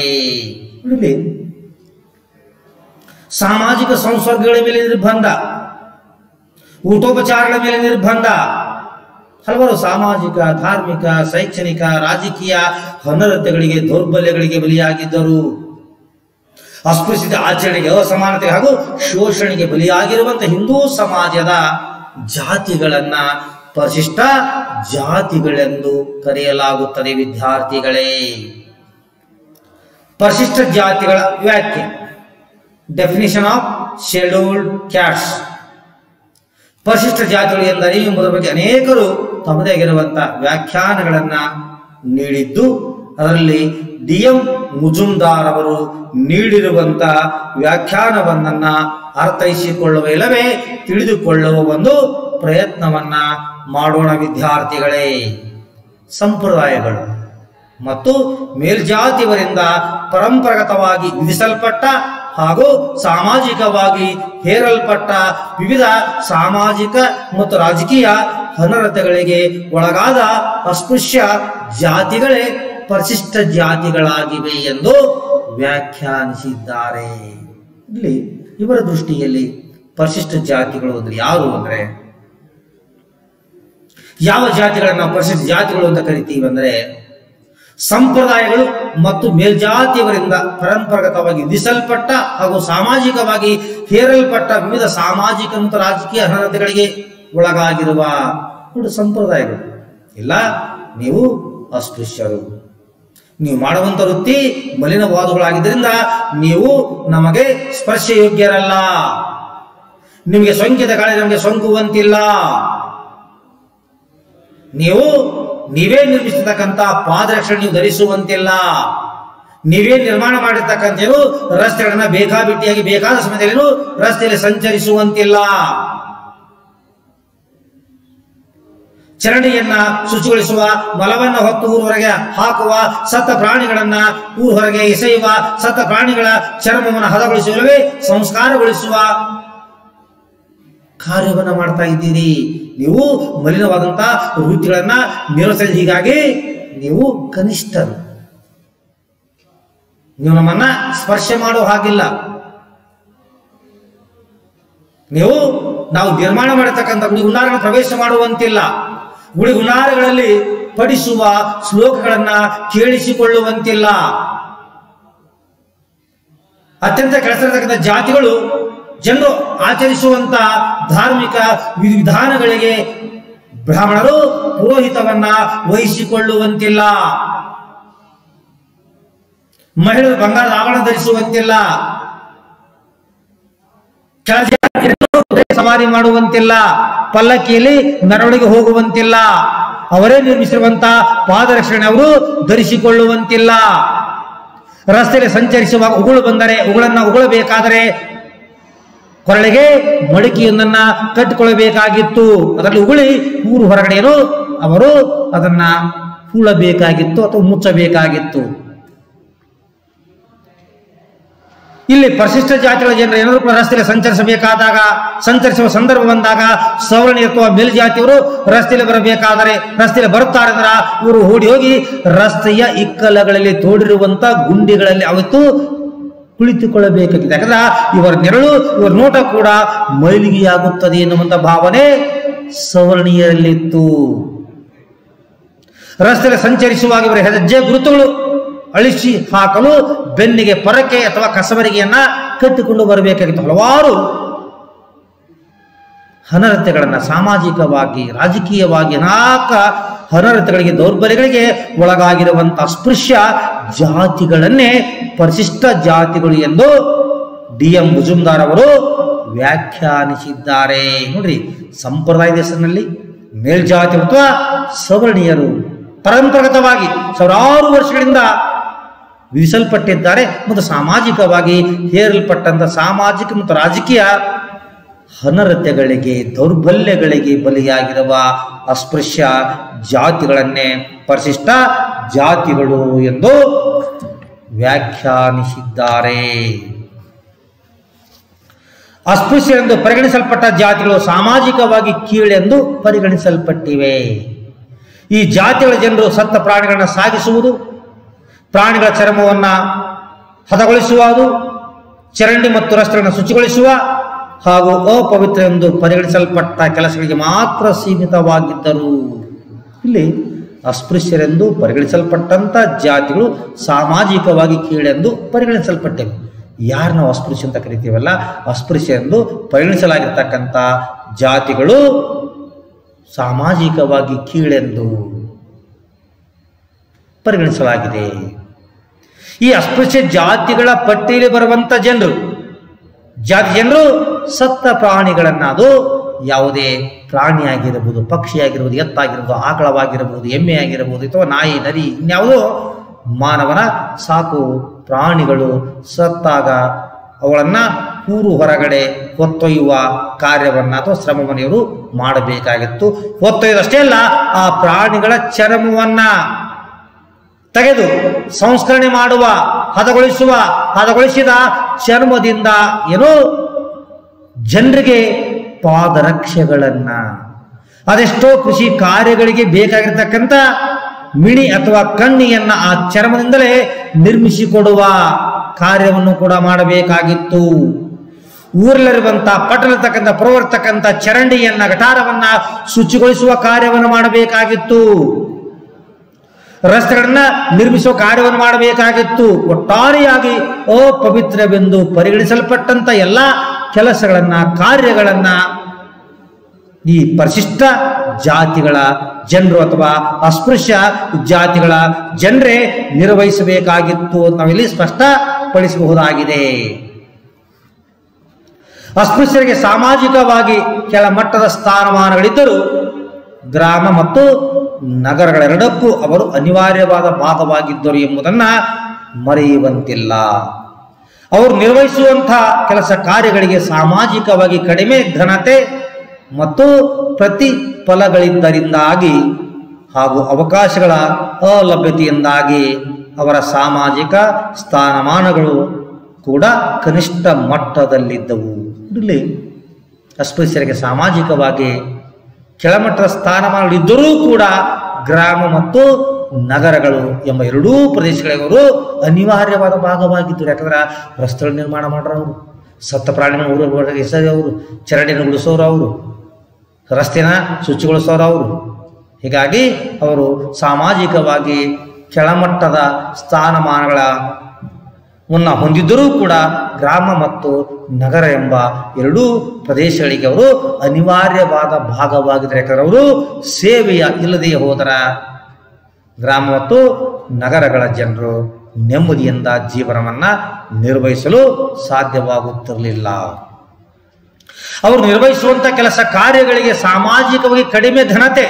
ಸಾಮಾಜಿಕ ಸಂಸರ್ಗಗಳ ಮೇಲೆ ನಿರ್ಬಂಧ, ಊಟೋಪಚಾರಗಳ ಮೇಲೆ ನಿರ್ಬಂಧ, ಹಲವಾರು ಸಾಮಾಜಿಕ, ಧಾರ್ಮಿಕ, ಶೈಕ್ಷಣಿಕ, ರಾಜಕೀಯ ಅನರ್ಥಗಳಿಗೆ, ದೌರ್ಬಲ್ಯಗಳಿಗೆ ಬಲಿಯಾಗಿದ್ದರು. ಅಸ್ಪೃಶ್ಯತೆ ಆಚರಣೆಗೆ, ಅಸಮಾನತೆ ಹಾಗೂ ಶೋಷಣೆಗೆ ಬಲಿಯಾಗಿರುವಂತಹ ಹಿಂದೂ ಸಮಾಜದ ಜಾತಿಗಳನ್ನ ಪರಿಶಿಷ್ಟ ಜಾತಿಗಳೆಂದು ಕರೆಯಲಾಗುತ್ತದೆ. ವಿದ್ಯಾರ್ಥಿಗಳೇ, ಪರಿಶಿಷ್ಟ ಜಾತಿಗಳ ವ್ಯಾಖ್ಯೆ, ಡೆಫಿನಿಷನ್ ಆಫ್ ಶೆಡ್ಯೂಲ್ಡ್ ಕ್ಯಾಟ್ಸ್. ಪರಿಶಿಷ್ಟ ಜಾತಿಗಳು ಎಂದರೆ ಎಂಬುದರ ಬಗ್ಗೆ ಅನೇಕರು ತಮ್ಮದೇ ಆಗಿರುವಂತಹ ವ್ಯಾಖ್ಯಾನಗಳನ್ನ ನೀಡಿದ್ದು, ಅದರಲ್ಲಿ ಡಿ.ಎಂ. ಮುಜುಮ್ದಾರ್ ಅವರು ನೀಡಿರುವಂತಹ ವ್ಯಾಖ್ಯಾನವನ್ನ ಅರ್ಥೈಸಿಕೊಳ್ಳುವ ಇಲ್ಲವೇ ತಿಳಿದುಕೊಳ್ಳುವ ಒಂದು ಪ್ರಯತ್ನವನ್ನ ಮಾಡೋಣ ವಿದ್ಯಾರ್ಥಿಗಳೇ. ಸಂಪ್ರದಾಯಗಳು ಮತ್ತು ಮೇಲ್ಜಾತಿಯವರಿಂದ ಪರಂಪರಾಗತವಾಗಿ ವಿಧಿಸಲ್ಪಟ್ಟ ಹಾಗೂ ಸಾಮಾಜಿಕವಾಗಿ ಹೇರಲ್ಪಟ್ಟ ವಿವಿಧ ಸಾಮಾಜಿಕ ಮತ್ತು ರಾಜಕೀಯ ಅನರ್ಥಗಳಿಗೆ ಒಳಗಾದ ಅಸ್ಪೃಶ್ಯ ಜಾತಿಗಳೇ ಪರಿಶಿಷ್ಟ ಜಾತಿಗಳಾಗಿವೆ ಎಂದು ವ್ಯಾಖ್ಯಾನಿಸಿದ್ದಾರೆ. ಇಲ್ಲಿ ಇವರ ದೃಷ್ಟಿಯಲ್ಲಿ ಪರಿಶಿಷ್ಟ ಜಾತಿಗಳು ಅಂದ್ರೆ ಯಾರು ಅಂದ್ರೆ, ಯಾವ ಜಾತಿಗಳನ್ನ ನಾವು ಪರಿಶಿಷ್ಟ ಜಾತಿಗಳು ಅಂತ ಕರಿತೀವಿ ಅಂದ್ರೆ, ಸಂಪ್ರದಾಯಗಳು ಮತ್ತು ಮೇಲ್ಜಾತಿಯವರಿಂದ ಪರಂಪರಾಗತವಾಗಿ ವಿಧಿಸಲ್ಪಟ್ಟ ಹಾಗೂ ಸಾಮಾಜಿಕವಾಗಿ ಹೇರಲ್ಪಟ್ಟ ವಿವಿಧ ಸಾಮಾಜಿಕ ಮತ್ತು ರಾಜಕೀಯ ಅನರ್ಥಗಳಿಗೆ ಒಳಗಾಗಿರುವ ಸಂಪ್ರದಾಯಗಳು. ಇಲ್ಲ, ನೀವು ಅಸ್ಪೃಶ್ಯರು, ನೀವು ಮಾಡುವಂತ ವೃತ್ತಿ ಮಲಿನವಾದಗಳಾಗಿದ್ದರಿಂದ ನೀವು ನಮಗೆ ಸ್ಪರ್ಶ ಯೋಗ್ಯರಲ್ಲ, ನಿಮಗೆ ಸೋಂಕಿತ ಗಾಳಿ ನಮಗೆ ಸೋಂಕುವಂತಿಲ್ಲ, ನೀವೇ ನಿರ್ಮಿಸಿರ್ತಕ್ಕಂಥ ಪಾದರಕ್ಷಣೆ ನೀವು ಧರಿಸುವಂತಿಲ್ಲ, ನೀವೇ ನಿರ್ಮಾಣ ಮಾಡಿರ್ತಕ್ಕಂಥ ರಸ್ತೆಗಳನ್ನ ಬೇಕಾಬಿಟ್ಟಿಯಾಗಿ ಬೇಕಾದ ಸಮಯದಲ್ಲಿ ರಸ್ತೆಯಲ್ಲಿ ಸಂಚರಿಸುವಂತಿಲ್ಲ, ಚರಂಡಿಯನ್ನ ಶುಚಿಗೊಳಿಸುವ, ಮಲವನ್ನ ಹೊತ್ತು ಊರ ಹೊರಗೆ ಹಾಕುವ, ಸತ್ತ ಪ್ರಾಣಿಗಳನ್ನ ಊರ ಹೊರಗೆ ಎಸೆಯುವ, ಸತ್ತ ಪ್ರಾಣಿಗಳ ಚರ್ಮವನ್ನು ಹದಗೊಳಿಸುವಲ್ಲವೇ ಸಂಸ್ಕಾರಗೊಳಿಸುವ ಕಾರ್ಯವನ್ನ ಮಾಡ್ತಾ ಇದ್ದೀರಿ. ನೀವು ಮಲಿನವಾದಂತಹ ವೃತ್ತಿಗಳನ್ನ ನಿರ್ವಹಿಸಲು, ಹೀಗಾಗಿ ನೀವು ಕನಿಷ್ಠರು. ನೀವು ನಮ್ಮನ್ನ ಸ್ಪರ್ಶ ಮಾಡುವ ಹಾಗಿಲ್ಲ. ನಾವು ನಿರ್ಮಾಣ ಮಾಡಿರ್ತಕ್ಕಂಥ ಗುಡಿ ಗುಂಡಾರಗಳನ್ನು ಪ್ರವೇಶ ಮಾಡುವಂತಿಲ್ಲ. ಗುಡಿ ಗುಂಡಾರಗಳಲ್ಲಿ ಪಡಿಸುವ ಶ್ಲೋಕಗಳನ್ನ ಕೇಳಿಸಿಕೊಳ್ಳುವಂತಿಲ್ಲ. ಅತ್ಯಂತ ಕೆಳಸಿರತಕ್ಕಂಥ ಜಾತಿಗಳು ಜನರು ಆಚರಿಸುವಂತ ಧಾರ್ಮಿಕ ವಿಧಾನಗಳಿಗೆ ಬ್ರಾಹ್ಮಣರು ಪುರೋಹಿತವನ್ನ ವಹಿಸಿಕೊಳ್ಳುವಂತಿಲ್ಲ. ಮಹಿಳೆಯರು ಬಂಗಾರದ ಆಭರಣ ಧರಿಸುವಂತಿಲ್ಲ. ಸವಾರಿ ಮಾಡುವಂತಿಲ್ಲ. ಪಲ್ಲಕ್ಕಿಯಲ್ಲಿ ಮೆರವಣಿಗೆ ಹೋಗುವಂತಿಲ್ಲ. ಅವರೇ ನಿರ್ಮಿಸಿರುವಂತಹ ಪಾದರಕ್ಷಣೆ ಅವರು ಧರಿಸಿಕೊಳ್ಳುವಂತಿಲ್ಲ. ರಸ್ತೆಯಲ್ಲಿ ಸಂಚರಿಸುವಾಗ ಉಗುಳು ಬಂದರೆ ಉಗುಳಬೇಕಾದರೆ ಕೊರಳಿಗೆ ಮಡಿಕೆಯೊಂದನ್ನ ಕಟ್ಟಿಕೊಳ್ಳಬೇಕಾಗಿತ್ತು. ಅದರಲ್ಲಿ ಉಗುಳಿ ಊರು ಹೊರಗಡೆಯರು ಅವರು ಅದನ್ನ ಹೂಳಬೇಕಾಗಿತ್ತು ಅಥವಾ ಮುಚ್ಚಬೇಕಾಗಿತ್ತು. ಇಲ್ಲಿ ಪರಿಶಿಷ್ಟ ಜಾತಿಗಳ ಜನರು ಏನಾದರೂ ಕೂಡ ರಸ್ತೆಯಲ್ಲಿ ಸಂಚರಿಸುವ ಸಂದರ್ಭ ಬಂದಾಗ ಸವರ್ಣ ಅಥವಾ ಮೇಲ್ಜಾತಿಯವರು ರಸ್ತೆಯಲ್ಲಿ ಬರಬೇಕಾದರೆ, ರಸ್ತೆಯಲ್ಲಿ ಬರುತ್ತಾರೆ ಅಂದ್ರೆ ಇವರು ಓಡಿ ಹೋಗಿ ರಸ್ತೆಯ ಇಕ್ಕಲಗಳಲ್ಲಿ ತೋಡಿರುವಂತ ಗುಂಡಿಗಳಲ್ಲಿ ಅವತ್ತು ಕುಳಿತುಕೊಳ್ಳಬೇಕಾಗಿದೆ. ಯಾಕಂದ್ರೆ ಇವರ ನೆರಳು, ಇವರ ನೋಟ ಕೂಡ ಮೈಲಿಗೆಯಾಗುತ್ತದೆ ಎನ್ನುವಂತ ಭಾವನೆ ಸವರ್ಣೀಯರಲ್ಲಿತ್ತು. ರಸ್ತೆಯಲ್ಲಿ ಸಂಚರಿಸುವಾಗ ಇವರ ಹೆಜ್ಜೆ ಗುರುತುಗಳು ಅಳಿಸಿ ಹಾಕಲು ಬೆನ್ನಿಗೆ ಪರಕೆ ಅಥವಾ ಕಸಬರಿಗೆಯನ್ನ ಕಟ್ಟಿಕೊಂಡು ಬರಬೇಕಾಗಿತ್ತು. ಹಲವಾರು ಅನರ್ಹತೆಗಳನ್ನ ಸಾಮಾಜಿಕವಾಗಿ, ರಾಜಕೀಯವಾಗಿ ಅನೇಕ ಅನರ್ಹತೆಗಳಿಗೆ, ದೌರ್ಬಲ್ಯಗಳಿಗೆ ಒಳಗಾಗಿರುವಂತಹ ಅಸ್ಪೃಶ್ಯ ಜಾತಿಗಳನ್ನೇ ಪರಿಶಿಷ್ಟ ಜಾತಿಗಳು ಎಂದು ಡಿ.ಎಂ. ಮುಜುಮ್ದಾರ್ ಅವರು ವ್ಯಾಖ್ಯಾನಿಸಿದ್ದಾರೆ. ನೋಡ್ರಿ, ಸಂಪ್ರದಾಯದ ಹೆಸರಿನಲ್ಲಿ ಮೇಲ್ಜಾತಿ ಅಥವಾ ಸವರ್ಣೀಯರು ಪರಂಪರಾಗತವಾಗಿ ಸಾವಿರಾರು ವರ್ಷಗಳಿಂದ ವಿಧಿಸಲ್ಪಟ್ಟಿದ್ದಾರೆ ಮತ್ತು ಸಾಮಾಜಿಕವಾಗಿ ಹೇರಲ್ಪಟ್ಟಂತ ಸಾಮಾಜಿಕ ಮತ್ತು ರಾಜಕೀಯ ಅನರ್ಹತೆಗಳಿಗೆ, ದೌರ್ಬಲ್ಯಗಳಿಗೆ ಬಲಿಯಾಗಿರುವ ಅಸ್ಪೃಶ್ಯ ಜಾತಿಗಳನ್ನೇ ಪರಿಶಿಷ್ಟ ಜಾತಿಗಳು ಎಂದು ವ್ಯಾಖ್ಯಾನಿಸಿದ್ದಾರೆ. ಅಸ್ಪೃಶ್ಯರೆಂದು ಪರಿಗಣಿಸಲ್ಪಟ್ಟ ಜಾತಿಗಳು ಸಾಮಾಜಿಕವಾಗಿ ಕೀಳೆಂದು ಪರಿಗಣಿಸಲ್ಪಟ್ಟಿವೆ. ಈ ಜಾತಿಗಳ ಜನರು ಸತ್ತ ಪ್ರಾಣಿಗಳನ್ನು ಸಾಗಿಸುವುದು, ಪ್ರಾಣಿಗಳ ಚರ್ಮವನ್ನು ಹದಗೊಳಿಸುವುದು, ಚರಂಡಿ ಮತ್ತು ರಸ್ತೆಗಳನ್ನು ಶುಚಿಗೊಳಿಸುವ ಹಾಗೂ ಅಪವಿತ್ರ ಎಂದು ಪರಿಗಣಿಸಲ್ಪಟ್ಟ ಕೆಲಸಗಳಿಗೆ ಮಾತ್ರ ಸೀಮಿತವಾಗಿದ್ದರು. ಇಲ್ಲಿ ಅಸ್ಪೃಶ್ಯರೆಂದು ಪರಿಗಣಿಸಲ್ಪಟ್ಟಂತ ಜಾತಿಗಳು ಸಾಮಾಜಿಕವಾಗಿ ಕೀಳೆಂದು ಪರಿಗಣಿಸಲ್ಪಟ್ಟಿವೆ. ಯಾರು ನಾವು ಅಸ್ಪೃಶ್ಯ ಅಂತ ಕರಿತೀವಲ್ಲ, ಅಸ್ಪೃಶ್ಯ ಎಂದು ಪರಿಗಣಿಸಲಾಗಿರ್ತಕ್ಕಂಥ ಜಾತಿಗಳು ಸಾಮಾಜಿಕವಾಗಿ ಕೀಳೆಂದು ಪರಿಗಣಿಸಲಾಗಿದೆ. ಈ ಅಸ್ಪೃಶ್ಯ ಜಾತಿಗಳ ಪಟ್ಟಿಯಲ್ಲಿ ಬರುವಂತ ಜನರು ಸತ್ತ ಪ್ರಾಣಿಗಳನ್ನ, ಅದು ಯಾವುದೇ ಪ್ರಾಣಿಯಾಗಿರಬಹುದು, ಪಕ್ಷಿಯಾಗಿರ್ಬೋದು, ಎತ್ತಾಗಿರ್ಬೋದು, ಆಕಳವಾಗಿರಬಹುದು, ಎಮ್ಮೆಯಾಗಿರಬಹುದು ಅಥವಾ ನಾಯಿ, ನರಿ, ಇನ್ಯಾವುದೋ ಮಾನವನ ಸಾಕು ಪ್ರಾಣಿಗಳು ಸತ್ತಾಗ ಅವುಗಳನ್ನ ಊರು ಹೊರಗಡೆ ಹೊತ್ತೊಯ್ಯುವ ಕಾರ್ಯವನ್ನ ಅಥವಾ ಶ್ರಮವನ್ನು ಇವರು ಮಾಡಬೇಕಾಗಿತ್ತು. ಹೊತ್ತೊಯ್ಯುವುದಷ್ಟೇ ಅಲ್ಲ, ಆ ಪ್ರಾಣಿಗಳ ಚರ್ಮವನ್ನ ತೆಗೆದು ಸಂಸ್ಕರಣೆ ಮಾಡುವ, ಹದಗೊಳಿಸಿದ ಚರ್ಮದಿಂದ ಏನೋ ಜನರಿಗೆ ಪಾದರಕ್ಷೆಗಳನ್ನ, ಅದೆಷ್ಟೋ ಕೃಷಿ ಕಾರ್ಯಗಳಿಗೆ ಬೇಕಾಗಿರ್ತಕ್ಕಂಥ ಮಿಣಿ ಅಥವಾ ಕಣ್ಣಿಯನ್ನ ಆ ಚರ್ಮದಿಂದಲೇ ನಿರ್ಮಿಸಿಕೊಡುವ ಕಾರ್ಯವನ್ನು ಕೂಡ ಮಾಡಬೇಕಾಗಿತ್ತು. ಊರಲ್ಲಿರುವಂತಹ ಪಟ್ಟಣತಕ್ಕಂಥ ಪುರವಿರ್ತಕ್ಕಂಥ ಚರಂಡಿಯನ್ನ, ಗಟಾರವನ್ನ ಶುಚಿಗೊಳಿಸುವ ಕಾರ್ಯವನ್ನು ಮಾಡಬೇಕಾಗಿತ್ತು. ರಸ್ತೆಗಳನ್ನ ನಿರ್ಮಿಸುವ ಕಾರ್ಯವನ್ನು ಮಾಡಬೇಕಾಗಿತ್ತು. ಒಟ್ಟಾರೆಯಾಗಿ ಅಪವಿತ್ರವೆಂದು ಪರಿಗಣಿಸಲ್ಪಟ್ಟಂತ ಎಲ್ಲ ಕೆಲಸಗಳನ್ನ, ಕಾರ್ಯಗಳನ್ನ ಈ ಪರಿಶಿಷ್ಟ ಜಾತಿಗಳ ಜನರು ಅಥವಾ ಅಸ್ಪೃಶ್ಯ ಜಾತಿಗಳ ಜನರೇ ನಿರ್ವಹಿಸಬೇಕಾಗಿತ್ತು ಅಂತ ನಾವಿಲ್ಲಿ ಸ್ಪಷ್ಟಪಡಿಸಬಹುದಾಗಿದೆ. ಅಸ್ಪೃಶ್ಯರಿಗೆ ಸಾಮಾಜಿಕವಾಗಿ ಕೆಳಮಟ್ಟದ ಸ್ಥಾನಮಾನಗಳಿದ್ದರೂ ಗ್ರಾಮ ಮತ್ತು ನಗರಗಳೆರಡಕ್ಕೂ ಅವರು ಅನಿವಾರ್ಯವಾದ ಭಾಗವಾಗಿದ್ದರು ಎಂಬುದನ್ನು ಮರೆಯುವಂತಿಲ್ಲ. ಅವರು ನಿರ್ವಹಿಸುವಂತಹ ಕೆಲಸ ಕಾರ್ಯಗಳಿಗೆ ಸಾಮಾಜಿಕವಾಗಿ ಕಡಿಮೆ ಘನತೆ ಮತ್ತು ಪ್ರತಿಫಲಗಳಿದ್ದರಿಂದಾಗಿ ಹಾಗೂ ಅವಕಾಶಗಳ ಅಲಭ್ಯತೆಯಿಂದಾಗಿ ಅವರ ಸಾಮಾಜಿಕ ಸ್ಥಾನಮಾನಗಳು ಕೂಡ ಕನಿಷ್ಠ ಮಟ್ಟದಲ್ಲಿದ್ದವು. ಇಲ್ಲಿ ಅಸ್ಪೃಶ್ಯರಿಗೆ ಸಾಮಾಜಿಕವಾಗಿ ಕೆಳಮಟ್ಟದ ಸ್ಥಾನಮಾನಗಳಿದ್ದರೂ ಕೂಡ ಗ್ರಾಮ ಮತ್ತು ನಗರಗಳು ಎಂಬ ಎರಡೂ ಪ್ರದೇಶಗಳಿಗೆ ಅವರು ಅನಿವಾರ್ಯವಾದ ಭಾಗವಾಗಿದ್ದರು. ಯಾಕಂದ್ರೆ ರಸ್ತೆಗಳ ನಿರ್ಮಾಣ ಮಾಡೋರು, ಸತ್ತ ಪ್ರಾಣಿಗಳ ಊರ ಎಸೆದವರು, ಚರಂಡಿನ ಉಳಿಸೋರು ಅವರು, ರಸ್ತೆನ ಶುಚಿಗೊಳಿಸೋರು ಅವರು. ಹೀಗಾಗಿ ಅವರು ಸಾಮಾಜಿಕವಾಗಿ ಕೆಳಮಟ್ಟದ ಸ್ಥಾನಮಾನಗಳ ಹೊಂದಿದ್ದರೂ ಕೂಡ ಗ್ರಾಮ ಮತ್ತು ನಗರ ಎಂಬ ಎರಡೂ ಪ್ರದೇಶಗಳಿಗೆ ಅವರು ಅನಿವಾರ್ಯವಾದ ಭಾಗವಾಗಿದ್ದಾರೆ. ಯಾಕಂದ್ರೆ ಅವರು ಸೇವೆಯ ಇಲ್ಲದೆ ಹೋದರ ಗ್ರಾಮ ಮತ್ತು ನಗರಗಳ ಜನರು ನೆಮ್ಮದಿಯಿಂದ ಜೀವನವನ್ನು ನಿರ್ವಹಿಸಲು ಸಾಧ್ಯವಾಗುತ್ತಿರಲಿಲ್ಲ. ಅವರು ನಿರ್ವಹಿಸುವಂಥ ಕೆಲಸ ಕಾರ್ಯಗಳಿಗೆ ಸಾಮಾಜಿಕವಾಗಿ ಕಡಿಮೆ ಘನತೆ.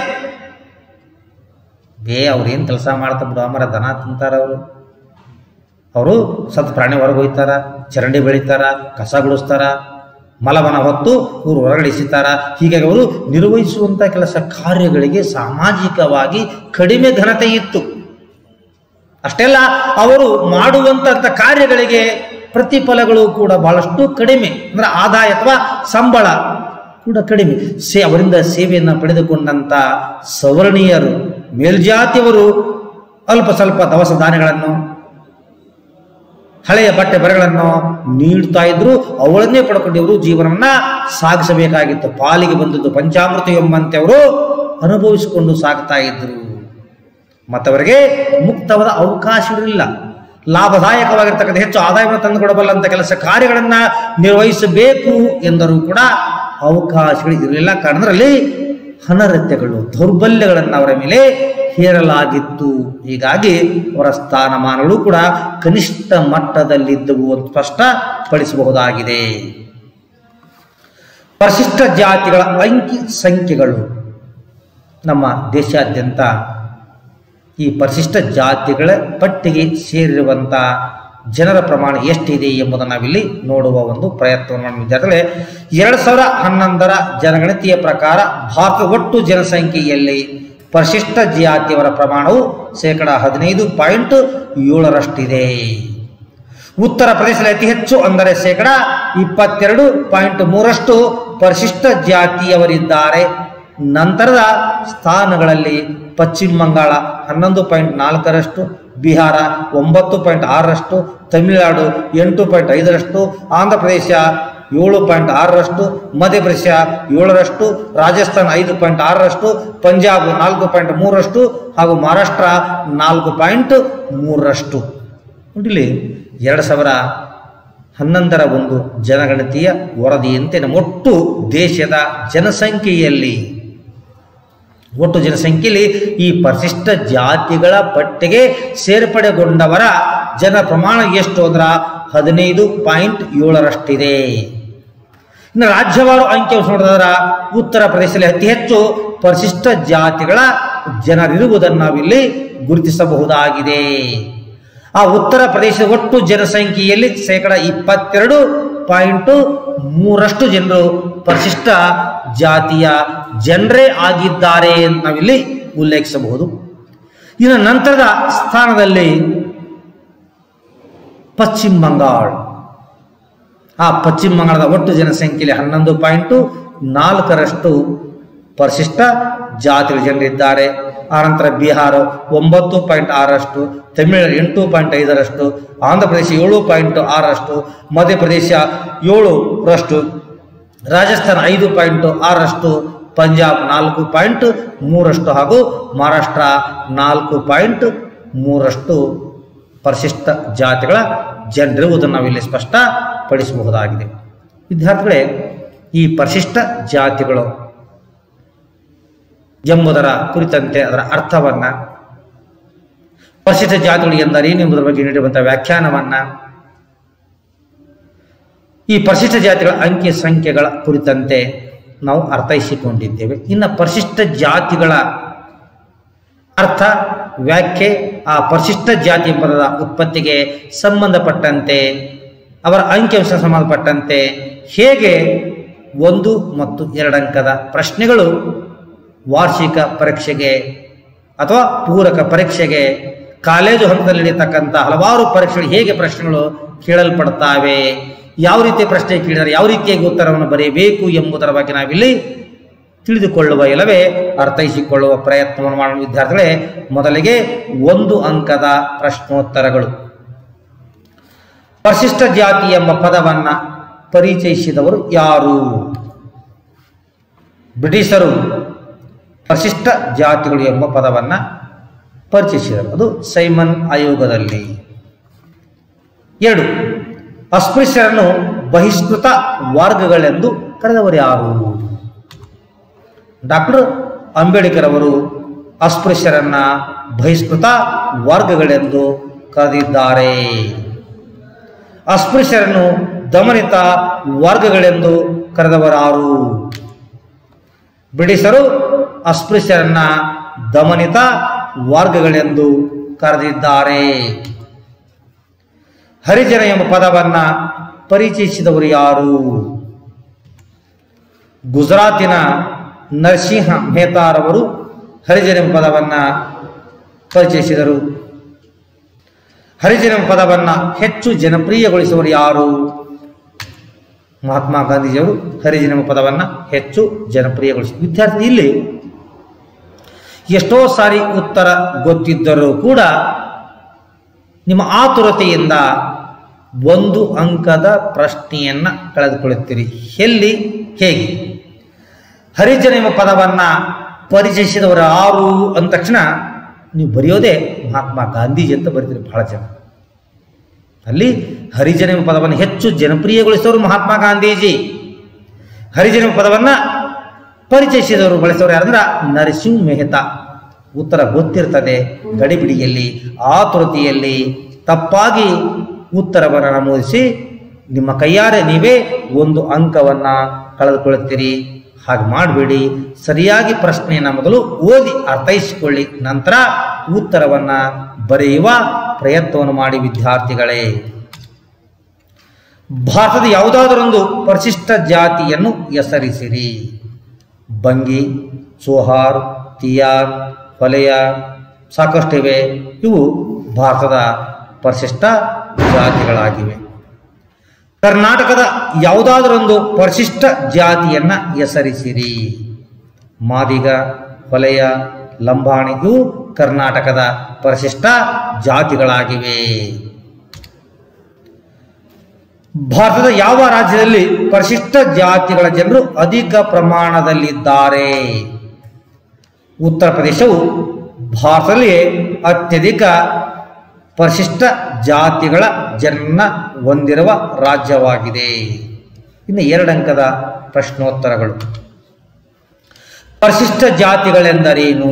ಅವ್ರೇನು ಕೆಲಸ ಮಾಡ್ತಾ ಬಿಡು ಅಮರ ದನ ತಿಂತಾರ ಅವರು ಸತ್ ಪ್ರಾಣಿ ಹೊರಗೆ ಹೋಯ್ತಾರ, ಚರಂಡಿ ಬೆಳಿತಾರ, ಕಸ ಗುಡಿಸ್ತಾರ, ಮಲವನ ಹೊತ್ತು ಊರು ಹೊರಗಡೆ ಎಸಿತಾರ. ಹೀಗಾಗಿ ಅವರು ನಿರ್ವಹಿಸುವಂಥ ಕೆಲಸ ಕಾರ್ಯಗಳಿಗೆ ಸಾಮಾಜಿಕವಾಗಿ ಕಡಿಮೆ ಘನತೆ ಇತ್ತು. ಅಷ್ಟೆಲ್ಲ ಅವರು ಮಾಡುವಂಥ ಕಾರ್ಯಗಳಿಗೆ ಪ್ರತಿಫಲಗಳು ಕೂಡ ಬಹಳಷ್ಟು ಕಡಿಮೆ, ಅಂದ್ರೆ ಆದಾಯ ಅಥವಾ ಸಂಬಳ ಕೂಡ ಕಡಿಮೆ. ಅವರಿಂದ ಸೇವೆಯನ್ನು ಪಡೆದುಕೊಂಡಂಥ ಸವರ್ಣೀಯರು, ಮೇಲ್ಜಾತಿಯವರು ಅಲ್ಪ ಸ್ವಲ್ಪ ದವಸ ಧಾನ್ಯಗಳನ್ನು, ಹಳೆಯ ಬಟ್ಟೆ ಬರೆಗಳನ್ನು ನೀಡ್ತಾ ಇದ್ರು. ಅವುಗಳನ್ನೇ ಪಡ್ಕೊಂಡು ಇವರು ಜೀವನವನ್ನ ಸಾಗಿಸಬೇಕಾಗಿತ್ತು. ಪಾಲಿಗೆ ಬಂದದ್ದು ಪಂಚಾಮೃತ ಎಂಬಂತೆ ಅವರು ಅನುಭವಿಸಿಕೊಂಡು ಸಾಗ್ತಾ ಇದ್ರು. ಮತ್ತವರಿಗೆ ಮುಕ್ತವಾದ ಅವಕಾಶವಿರಲಿಲ್ಲ. ಲಾಭದಾಯಕವಾಗಿರ್ತಕ್ಕಂಥ ಹೆಚ್ಚು ಆದಾಯವನ್ನು ತಂದುಕೊಡಬಲ್ಲಂಥ ಕೆಲಸ ಕಾರ್ಯಗಳನ್ನು ನಿರ್ವಹಿಸಬೇಕು ಎಂದರೂ ಕೂಡ ಅವಕಾಶಗಳು ಇರಲಿಲ್ಲ. ಕಾರಣದಲ್ಲಿ ಅನರ್ಹತೆಗಳು, ದೌರ್ಬಲ್ಯಗಳನ್ನು ಅವರ ಮೇಲೆ ಹೇರಲಾಗಿತ್ತು. ಹೀಗಾಗಿ ಅವರ ಸ್ಥಾನಮಾನಗಳು ಕೂಡ ಕನಿಷ್ಠ ಮಟ್ಟದಲ್ಲಿದ್ದವು ಅಂತ ಸ್ಪಷ್ಟಪಡಿಸಬಹುದಾಗಿದೆ. ಪರಿಶಿಷ್ಟ ಜಾತಿಗಳ ಅಂಕಿ ಸಂಖ್ಯೆಗಳು ನಮ್ಮ ದೇಶಾದ್ಯಂತ ಈ ಪರಿಶಿಷ್ಟ ಜಾತಿಗಳ ಪಟ್ಟಿಗೆ ಸೇರಿರುವಂಥ ಜನರ ಪ್ರಮಾಣ ಎಷ್ಟಿದೆ ಎಂಬುದನ್ನು ನಾವಿಲ್ಲಿ ನೋಡುವ ಒಂದು ಪ್ರಯತ್ನವನ್ನು ಮಾಡಿದ ವಿದ್ಯಾರ್ಥಿಗಳೇ, 2011ರ ಜನಗಣತಿಯ ಪ್ರಕಾರ ಭಾರತದ ಒಟ್ಟು ಜನಸಂಖ್ಯೆಯಲ್ಲಿ ಪರಿಶಿಷ್ಟ ಜಾತಿಯವರ ಪ್ರಮಾಣವು 15.7%. ಉತ್ತರ ಪ್ರದೇಶದಲ್ಲಿ ಅತಿ ಹೆಚ್ಚು ಅಂದರೆ 22.3% ಪರಿಶಿಷ್ಟ ಜಾತಿಯವರಿದ್ದಾರೆ. ನಂತರದ ಸ್ಥಾನಗಳಲ್ಲಿ ಪಶ್ಚಿಮ ಬಂಗಾಳ 11.4%, ಬಿಹಾರ 9.6%, ತಮಿಳುನಾಡು 8.5%, ಆಂಧ್ರ ಪ್ರದೇಶ 7.6%, ಮಧ್ಯಪ್ರದೇಶ 7%, ರಾಜಸ್ಥಾನ 5.6%, ಪಂಜಾಬ್ 4.3% ಹಾಗೂ ಮಹಾರಾಷ್ಟ್ರ 4.3%. ನೋಡಿಲಿ, 2011ರ ಒಂದು ಜನಗಣತಿಯ ವರದಿಯಂತೆ ನಮ್ಮ ಒಟ್ಟು ದೇಶದ ಜನಸಂಖ್ಯೆಯಲ್ಲಿ ಈ ಪರಿಶಿಷ್ಟ ಜಾತಿಗಳ ಪಟ್ಟಿಗೆ ಸೇರ್ಪಡೆಗೊಂಡವರ ಜನ ಪ್ರಮಾಣ ಎಷ್ಟು ಅಂದ್ರೆ 15.7%. ಇನ್ನು ರಾಜ್ಯವಾರು ಅಂಕಿಅಂಶ ನೋಡಿದ್ರೆ ಉತ್ತರ ಪ್ರದೇಶದಲ್ಲಿ ಅತಿ ಹೆಚ್ಚು ಪರಿಶಿಷ್ಟ ಜಾತಿಗಳ ಜನರಿರುವುದನ್ನು ನಾವಿಲ್ಲಿ ಗುರುತಿಸಬಹುದಾಗಿದೆ. ಆ ಉತ್ತರ ಪ್ರದೇಶದ ಒಟ್ಟು ಜನಸಂಖ್ಯೆಯಲ್ಲಿ 22.3% ಜನರು ಪರಿಶಿಷ್ಟ ಜಾತಿಯ ಜನರೇ ಆಗಿದ್ದಾರೆ ಅಂತ ನಾವಿಲ್ಲಿ ಉಲ್ಲೇಖಿಸಬಹುದು. ಇನ್ನು ನಂತರದ ಸ್ಥಾನದಲ್ಲಿ ಪಶ್ಚಿಮ ಬಂಗಾಳ. ಆ ಪಶ್ಚಿಮ ಬಂಗಾಳದ ಒಟ್ಟು ಜನಸಂಖ್ಯೆಯಲ್ಲಿ 11.4% ಪರಿಶಿಷ್ಟ ಜಾತಿಗಳ ಜನರಿದ್ದಾರೆ. ಆನಂತರ ಬಿಹಾರ 9.6%, ತಮಿಳುನಾಡು 8.5%, ಆಂಧ್ರ ಪ್ರದೇಶ 7.6%, ಮಧ್ಯಪ್ರದೇಶ 7%, ರಾಜಸ್ಥಾನ 5.6%, ಪಂಜಾಬ್ 4.3% ಹಾಗೂ ಮಹಾರಾಷ್ಟ್ರ 4.3% ಪರಿಶಿಷ್ಟ ಜಾತಿಗಳ ಜನರಿರುವುದನ್ನು ನಾವಿಲ್ಲಿ ಸ್ಪಷ್ಟಪಡಿಸಬಹುದಾಗಿದೆ. ವಿದ್ಯಾರ್ಥಿಗಳೇ, ಈ ಪರಿಶಿಷ್ಟ ಜಾತಿಗಳು ಎಂಬುದರ ಕುರಿತಂತೆ ಅದರ ಅರ್ಥವನ್ನ, ಪರಿಶಿಷ್ಟ ಜಾತಿಗಳು ಎಂದರೇನು ಎಂಬುದರ ಬಗ್ಗೆ ನೀಡಿರುವಂತಹ ವ್ಯಾಖ್ಯಾನವನ್ನ, ಈ ಪರಿಶಿಷ್ಟ ಜಾತಿಗಳ ಅಂಕಿ ಸಂಖ್ಯೆಗಳ ಕುರಿತಂತೆ ನಾವು ಅರ್ಥೈಸಿಕೊಂಡಿದ್ದೇವೆ. ಇನ್ನು ಪರಿಶಿಷ್ಟ ಜಾತಿಗಳ ಅರ್ಥ, ವ್ಯಾಖ್ಯೆ, ಆ ಪರಿಶಿಷ್ಟ ಜಾತಿ ಎಂಬುದರ ಉತ್ಪತ್ತಿಗೆ ಸಂಬಂಧಪಟ್ಟಂತೆ, ಅವರ ಅಂಕಿಅಂಶ ಸಂಬಂಧಪಟ್ಟಂತೆ ಹೇಗೆ 1 ಮತ್ತು 2 ಅಂಕದ ಪ್ರಶ್ನೆಗಳು ವಾರ್ಷಿಕ ಪರೀಕ್ಷೆಗೆ ಅಥವಾ ಪೂರಕ ಪರೀಕ್ಷೆಗೆ, ಕಾಲೇಜು ಹಂತದಲ್ಲಿ ನಡೆಯತಕ್ಕಂಥ ಹಲವಾರು ಪರೀಕ್ಷೆಗಳು ಹೇಗೆ ಪ್ರಶ್ನೆಗಳು ಕೇಳಲ್ಪಡ್ತಾವೆ ಯಾವ ರೀತಿಯ ಪ್ರಶ್ನೆ ಕೇಳಿದರೆ ಯಾವ ರೀತಿಯಾಗಿ ಉತ್ತರವನ್ನು ಬರೆಯಬೇಕು ಎಂಬುದರ ಬಗ್ಗೆ ನಾವಿಲ್ಲಿ ತಿಳಿದುಕೊಳ್ಳುವ ಇಲ್ಲವೇ ಅರ್ಥೈಸಿಕೊಳ್ಳುವ ಪ್ರಯತ್ನವನ್ನು ಮಾಡುವ ವಿದ್ಯಾರ್ಥಿಗಳೇ, ಮೊದಲಿಗೆ 1 ಅಂಕದ ಪ್ರಶ್ನೋತ್ತರಗಳು. ಪರಿಶಿಷ್ಟ ಜಾತಿ ಎಂಬ ಪದವನ್ನು ಪರಿಚಯಿಸಿದವರು ಯಾರು? ಬ್ರಿಟಿಷರು ಪರಿಶಿಷ್ಟ ಜಾತಿಗಳು ಎಂಬ ಪದವನ್ನು ಪರಿಚಯಿಸಿದರು. ಅದು ಸೈಮನ್ ಆಯೋಗದಲ್ಲಿ. 2, ಅಸ್ಪೃಶ್ಯರನ್ನು ಬಹಿಷ್ಕೃತ ವರ್ಗಗಳೆಂದು ಕರೆದವರು ಯಾರು? ಡಾಕ್ಟರ್ ಅಂಬೇಡ್ಕರ್ ಅವರು ಅಸ್ಪೃಶ್ಯರನ್ನ ಬಹಿಷ್ಕೃತ ವರ್ಗಗಳೆಂದು ಕರೆದಿದ್ದಾರೆ. ಅಸ್ಪೃಶ್ಯರನ್ನು ದಮನಿತ ವರ್ಗಗಳೆಂದು ಕರೆದವರಾರು? ಬ್ರಿಟಿಷರು ಅಸ್ಪೃಶ್ಯರನ್ನ ದಮನಿತ ವರ್ಗಗಳೆಂದು ಕರೆದಿದ್ದಾರೆ. ಹರಿಜನ ಎಂಬ ಪದವನ್ನ ಪರಿಚಯಿಸಿದವರು ಯಾರು? ಗುಜರಾತಿನ ನರಸಿಂಹ ಮೆಹತಾರವರು ಹರಿಜನ ಎಂಬ ಪದವನ್ನ ಪರಿಚಯಿಸಿದರು. ಹರಿಜನ ಎಂಬ ಪದವನ್ನ ಹೆಚ್ಚು ಜನಪ್ರಿಯಗೊಳಿಸುವರು ಯಾರು? ಮಹಾತ್ಮ ಗಾಂಧೀಜಿಯವರು ಹರಿಜನ ಎಂಬ ಪದವನ್ನ ಹೆಚ್ಚು ಜನಪ್ರಿಯಗೊಳಿಸಿದರು. ವಿದ್ಯಾರ್ಥಿ, ಇಲ್ಲಿ ಎಷ್ಟೋ ಸಾರಿ ಉತ್ತರ ಗೊತ್ತಿದ್ದರೂ ಕೂಡ ನಿಮ್ಮ ಆತುರತೆಯಿಂದ 1 ಅಂಕದ ಪ್ರಶ್ನೆಯನ್ನ ಕಳೆದುಕೊಳ್ಳುತ್ತೀರಿ. ಎಲ್ಲಿ, ಹೇಗೆ? ಹರಿಜನ ಎಂಬ ಪದವನ್ನ ಪರಿಚಯಿಸಿದವರು ಯಾರು ಅಂದ ತಕ್ಷಣ ನೀವು ಬರೆಯೋದೇ ಮಹಾತ್ಮ ಗಾಂಧೀಜಿ ಅಂತ ಬರೀತೀರಿ ಬಹಳ ಜನ. ಅಲ್ಲಿ ಹರಿಜನ ಎಂಬ ಪದವನ್ನು ಹೆಚ್ಚು ಜನಪ್ರಿಯಗೊಳಿಸಿದವರು ಮಹಾತ್ಮ ಗಾಂಧೀಜಿ. ಹರಿಜನ ಎಂಬ ಪದವನ್ನ ಪರಿಚಯಿಸಿದವರು ಬಳಸಿದವರು ಯಾರಂದ್ರೆ ನರಸಿಂಹ ಮೆಹ್ತಾ. ಉತ್ತರ ಗೊತ್ತಿರ್ತದೆ, ಗಡಿಬಿಡಿಯಲ್ಲಿ ಆತುರತೆಯಲ್ಲಿ ತಪ್ಪಾಗಿ ಉತ್ತರವನ್ನು ನಮೂದಿಸಿ ನಿಮ್ಮ ಕೈಯಾರೆ ನೀವೇ 1 ಅಂಕವನ್ನ ಕಳೆದುಕೊಳ್ಳುತ್ತೀರಿ. ಹಾಗೆ ಮಾಡಬೇಡಿ. ಸರಿಯಾಗಿ ಪ್ರಶ್ನೆಯನ್ನು ಮೊದಲು ಓದಿ ಅರ್ಥೈಸಿಕೊಳ್ಳಿ, ನಂತರ ಉತ್ತರವನ್ನ ಬರೆಯುವ ಪ್ರಯತ್ನವನ್ನು ಮಾಡಿ ವಿದ್ಯಾರ್ಥಿಗಳೇ. ಭಾರತದ ಯಾವುದಾದರೊಂದು ಪರಿಶಿಷ್ಟ ಜಾತಿಯನ್ನು ಹೆಸರಿಸಿರಿ. ಬಂಗಿ, ಚೋಹಾರ್, ತಿಯಾರ್, ಹೊಲೆಯ ಸಾಕಷ್ಟಿವೆ. ಇವು ಭಾರತದ ಪರಿಶಿಷ್ಟ ಜಾತಿಗಳಾಗಿವೆ. ಕರ್ನಾಟಕದ ಯಾವುದಾದರೊಂದು ಪರಿಶಿಷ್ಟ ಜಾತಿಯನ್ನ ಹೆಸರಿಸಿರಿ. ಮಾದಿಗ, ಹೊಲೆಯ, ಲಂಬಾಣಿ ಇವು ಕರ್ನಾಟಕದ ಪರಿಶಿಷ್ಟ ಜಾತಿಗಳಾಗಿವೆ. ಭಾರತದ ಯಾವ ರಾಜ್ಯದಲ್ಲಿ ಪರಿಶಿಷ್ಟ ಜಾತಿಗಳ ಜನರು ಅಧಿಕ ಪ್ರಮಾಣದಲ್ಲಿದ್ದಾರೆ? ಉತ್ತರ ಪ್ರದೇಶವು ಭಾರತದಲ್ಲಿ ಅತ್ಯಧಿಕ ಪರಿಶಿಷ್ಟ ಜಾತಿಗಳ ಜನರನ್ನ ಹೊಂದಿರುವ ರಾಜ್ಯವಾಗಿದೆ. ಇನ್ನು 2 ಅಂಕದ ಪ್ರಶ್ನೋತ್ತರಗಳು. ಪರಿಶಿಷ್ಟ ಜಾತಿಗಳೆಂದರೇನು?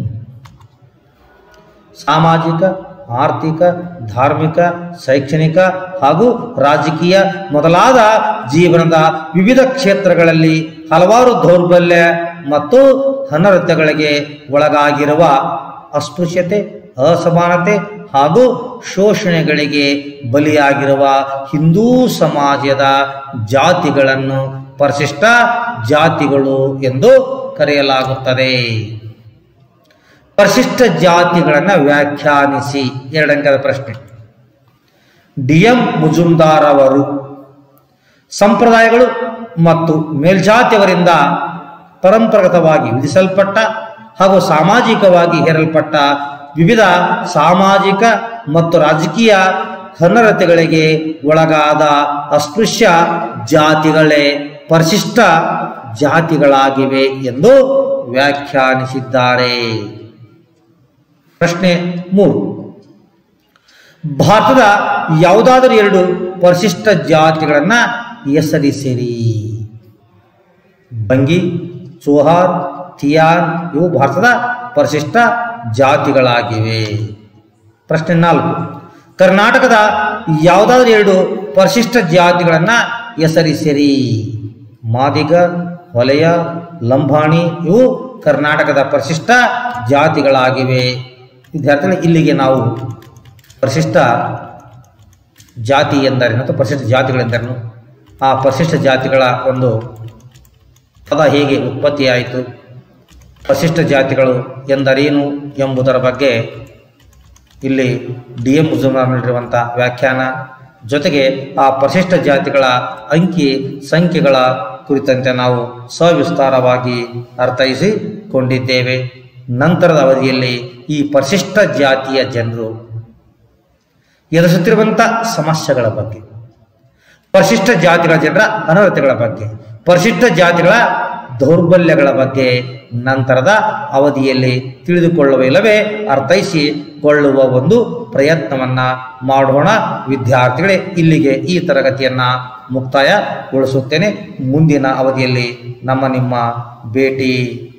ಸಾಮಾಜಿಕ, ಆರ್ಥಿಕ, ಧಾರ್ಮಿಕ, ಶೈಕ್ಷಣಿಕ ಹಾಗೂ ರಾಜಕೀಯ ಮೊದಲಾದ ಜೀವನದ ವಿವಿಧ ಕ್ಷೇತ್ರಗಳಲ್ಲಿ ಹಲವಾರು ದೌರ್ಬಲ್ಯ ಮತ್ತು ಅನರ್ಹತೆಗಳಿಗೆ ಒಳಗಾಗಿರುವ ಅಸ್ಪೃಶ್ಯತೆ, ಅಸಮಾನತೆ ಹಾಗೂ ಶೋಷಣೆಗಳಿಗೆ ಬಲಿಯಾಗಿರುವ ಹಿಂದೂ ಸಮಾಜದ ಜಾತಿಗಳನ್ನು ಪರಿಶಿಷ್ಟ ಜಾತಿಗಳು ಎಂದು ಕರೆಯಲಾಗುತ್ತದೆ. ಪರಿಶಿಷ್ಟ ಜಾತಿಗಳನ್ನು ವ್ಯಾಖ್ಯಾನಿಸಿ. 2 ಅಂಕದ ಪ್ರಶ್ನೆ. ಡಿ.ಎಂ. ಮುಜುಮ್ದಾರ್ ಅವರು ಸಂಪ್ರದಾಯಗಳು ಮತ್ತು ಮೇಲ್ಜಾತಿಯವರಿಂದ ಪರಂಪರಾಗತವಾಗಿ ವಿಧಿಸಲ್ಪಟ್ಟ ಹಾಗೂ ಸಾಮಾಜಿಕವಾಗಿ ಹೇರಲ್ಪಟ್ಟ ವಿವಿಧ ಸಾಮಾಜಿಕ ಮತ್ತು ರಾಜಕೀಯ ಅನರ್ಹತೆಗಳಿಗೆ ಒಳಗಾದ ಅಸ್ಪೃಶ್ಯ ಜಾತಿಗಳೇ ಪರಿಶಿಷ್ಟ ಜಾತಿಗಳಾಗಿವೆ ಎಂದು ವ್ಯಾಖ್ಯಾನಿಸಿದ್ದಾರೆ. ಪ್ರಶ್ನೆ 3. ಭಾರತದ ಯಾವುದಾದರೂ 2 ಪರಿಶಿಷ್ಟ ಜಾತಿಗಳನ್ನು ಹೆಸರಿಸಿರಿ. ಬಂಗಿ, ಚೋಹಾರ್, ತಿಯಾನ್ ಇವು ಭಾರತದ ಪರಿಶಿಷ್ಟ ಜಾತಿಗಳಾಗಿವೆ. ಪ್ರಶ್ನೆ 4. ಕರ್ನಾಟಕದ ಯಾವುದಾದರೂ 2 ಪರಿಶಿಷ್ಟ ಜಾತಿಗಳನ್ನು ಹೆಸರಿಸಿರಿ. ಮಾದಿಗ, ಹೊಲೆಯ, ಲಂಬಾಣಿ ಇವು ಕರ್ನಾಟಕದ ಪರಿಶಿಷ್ಟ ಜಾತಿಗಳಾಗಿವೆ. ವಿದ್ಯಾರ್ಥಿಗಳು, ಇಲ್ಲಿಗೆ ನಾವು ಪರಿಶಿಷ್ಟ ಜಾತಿ ಎಂದರೇನು ಅಥವಾ ಪರಿಶಿಷ್ಟ ಜಾತಿಗಳೆಂದರೇನು, ಆ ಪರಿಶಿಷ್ಟ ಜಾತಿಗಳ ಒಂದು ಪದ ಹೇಗೆ ಉತ್ಪತ್ತಿಯಾಯಿತು, ಪರಿಶಿಷ್ಟ ಜಾತಿಗಳು ಎಂದರೇನು ಎಂಬುದರ ಬಗ್ಗೆ ಇಲ್ಲಿ ಡಿ.ಎಂ. ಮುಜುಮ್ದಾರ್ ನೀಡಿರುವಂಥ ವ್ಯಾಖ್ಯಾನ ಜೊತೆಗೆ ಆ ಪರಿಶಿಷ್ಟ ಜಾತಿಗಳ ಅಂಕಿ ಸಂಖ್ಯೆಗಳ ಕುರಿತಂತೆ ನಾವು ಸವಿಸ್ತಾರವಾಗಿ ಅರ್ಥೈಸಿಕೊಂಡಿದ್ದೇವೆ. ನಂತರದ ಅವಧಿಯಲ್ಲಿ ಈ ಪರಿಶಿಷ್ಟ ಜಾತಿಯ ಜನರು ಎದುರಿಸುತ್ತಿರುವಂಥ ಸಮಸ್ಯೆಗಳ ಬಗ್ಗೆ, ಪರಿಶಿಷ್ಟ ಜಾತಿಗಳ ಜನರ ಅನರ್ಹತೆಗಳ ಬಗ್ಗೆ, ಪರಿಶಿಷ್ಟ ಜಾತಿಗಳ ದೌರ್ಬಲ್ಯಗಳ ಬಗ್ಗೆ ನಂತರದ ಅವಧಿಯಲ್ಲಿ ತಿಳಿದುಕೊಳ್ಳುವ ಇಲ್ಲವೇ ಅರ್ಥೈಸಿಕೊಳ್ಳುವ ಒಂದು ಪ್ರಯತ್ನವನ್ನ ಮಾಡೋಣ ವಿದ್ಯಾರ್ಥಿಗಳೇ. ಇಲ್ಲಿಗೆ ಈ ತರಗತಿಯನ್ನ ಮುಕ್ತಾಯಗೊಳಿಸುತ್ತೇನೆ. ಮುಂದಿನ ಅವಧಿಯಲ್ಲಿ ನಿಮ್ಮ ಭೇಟಿ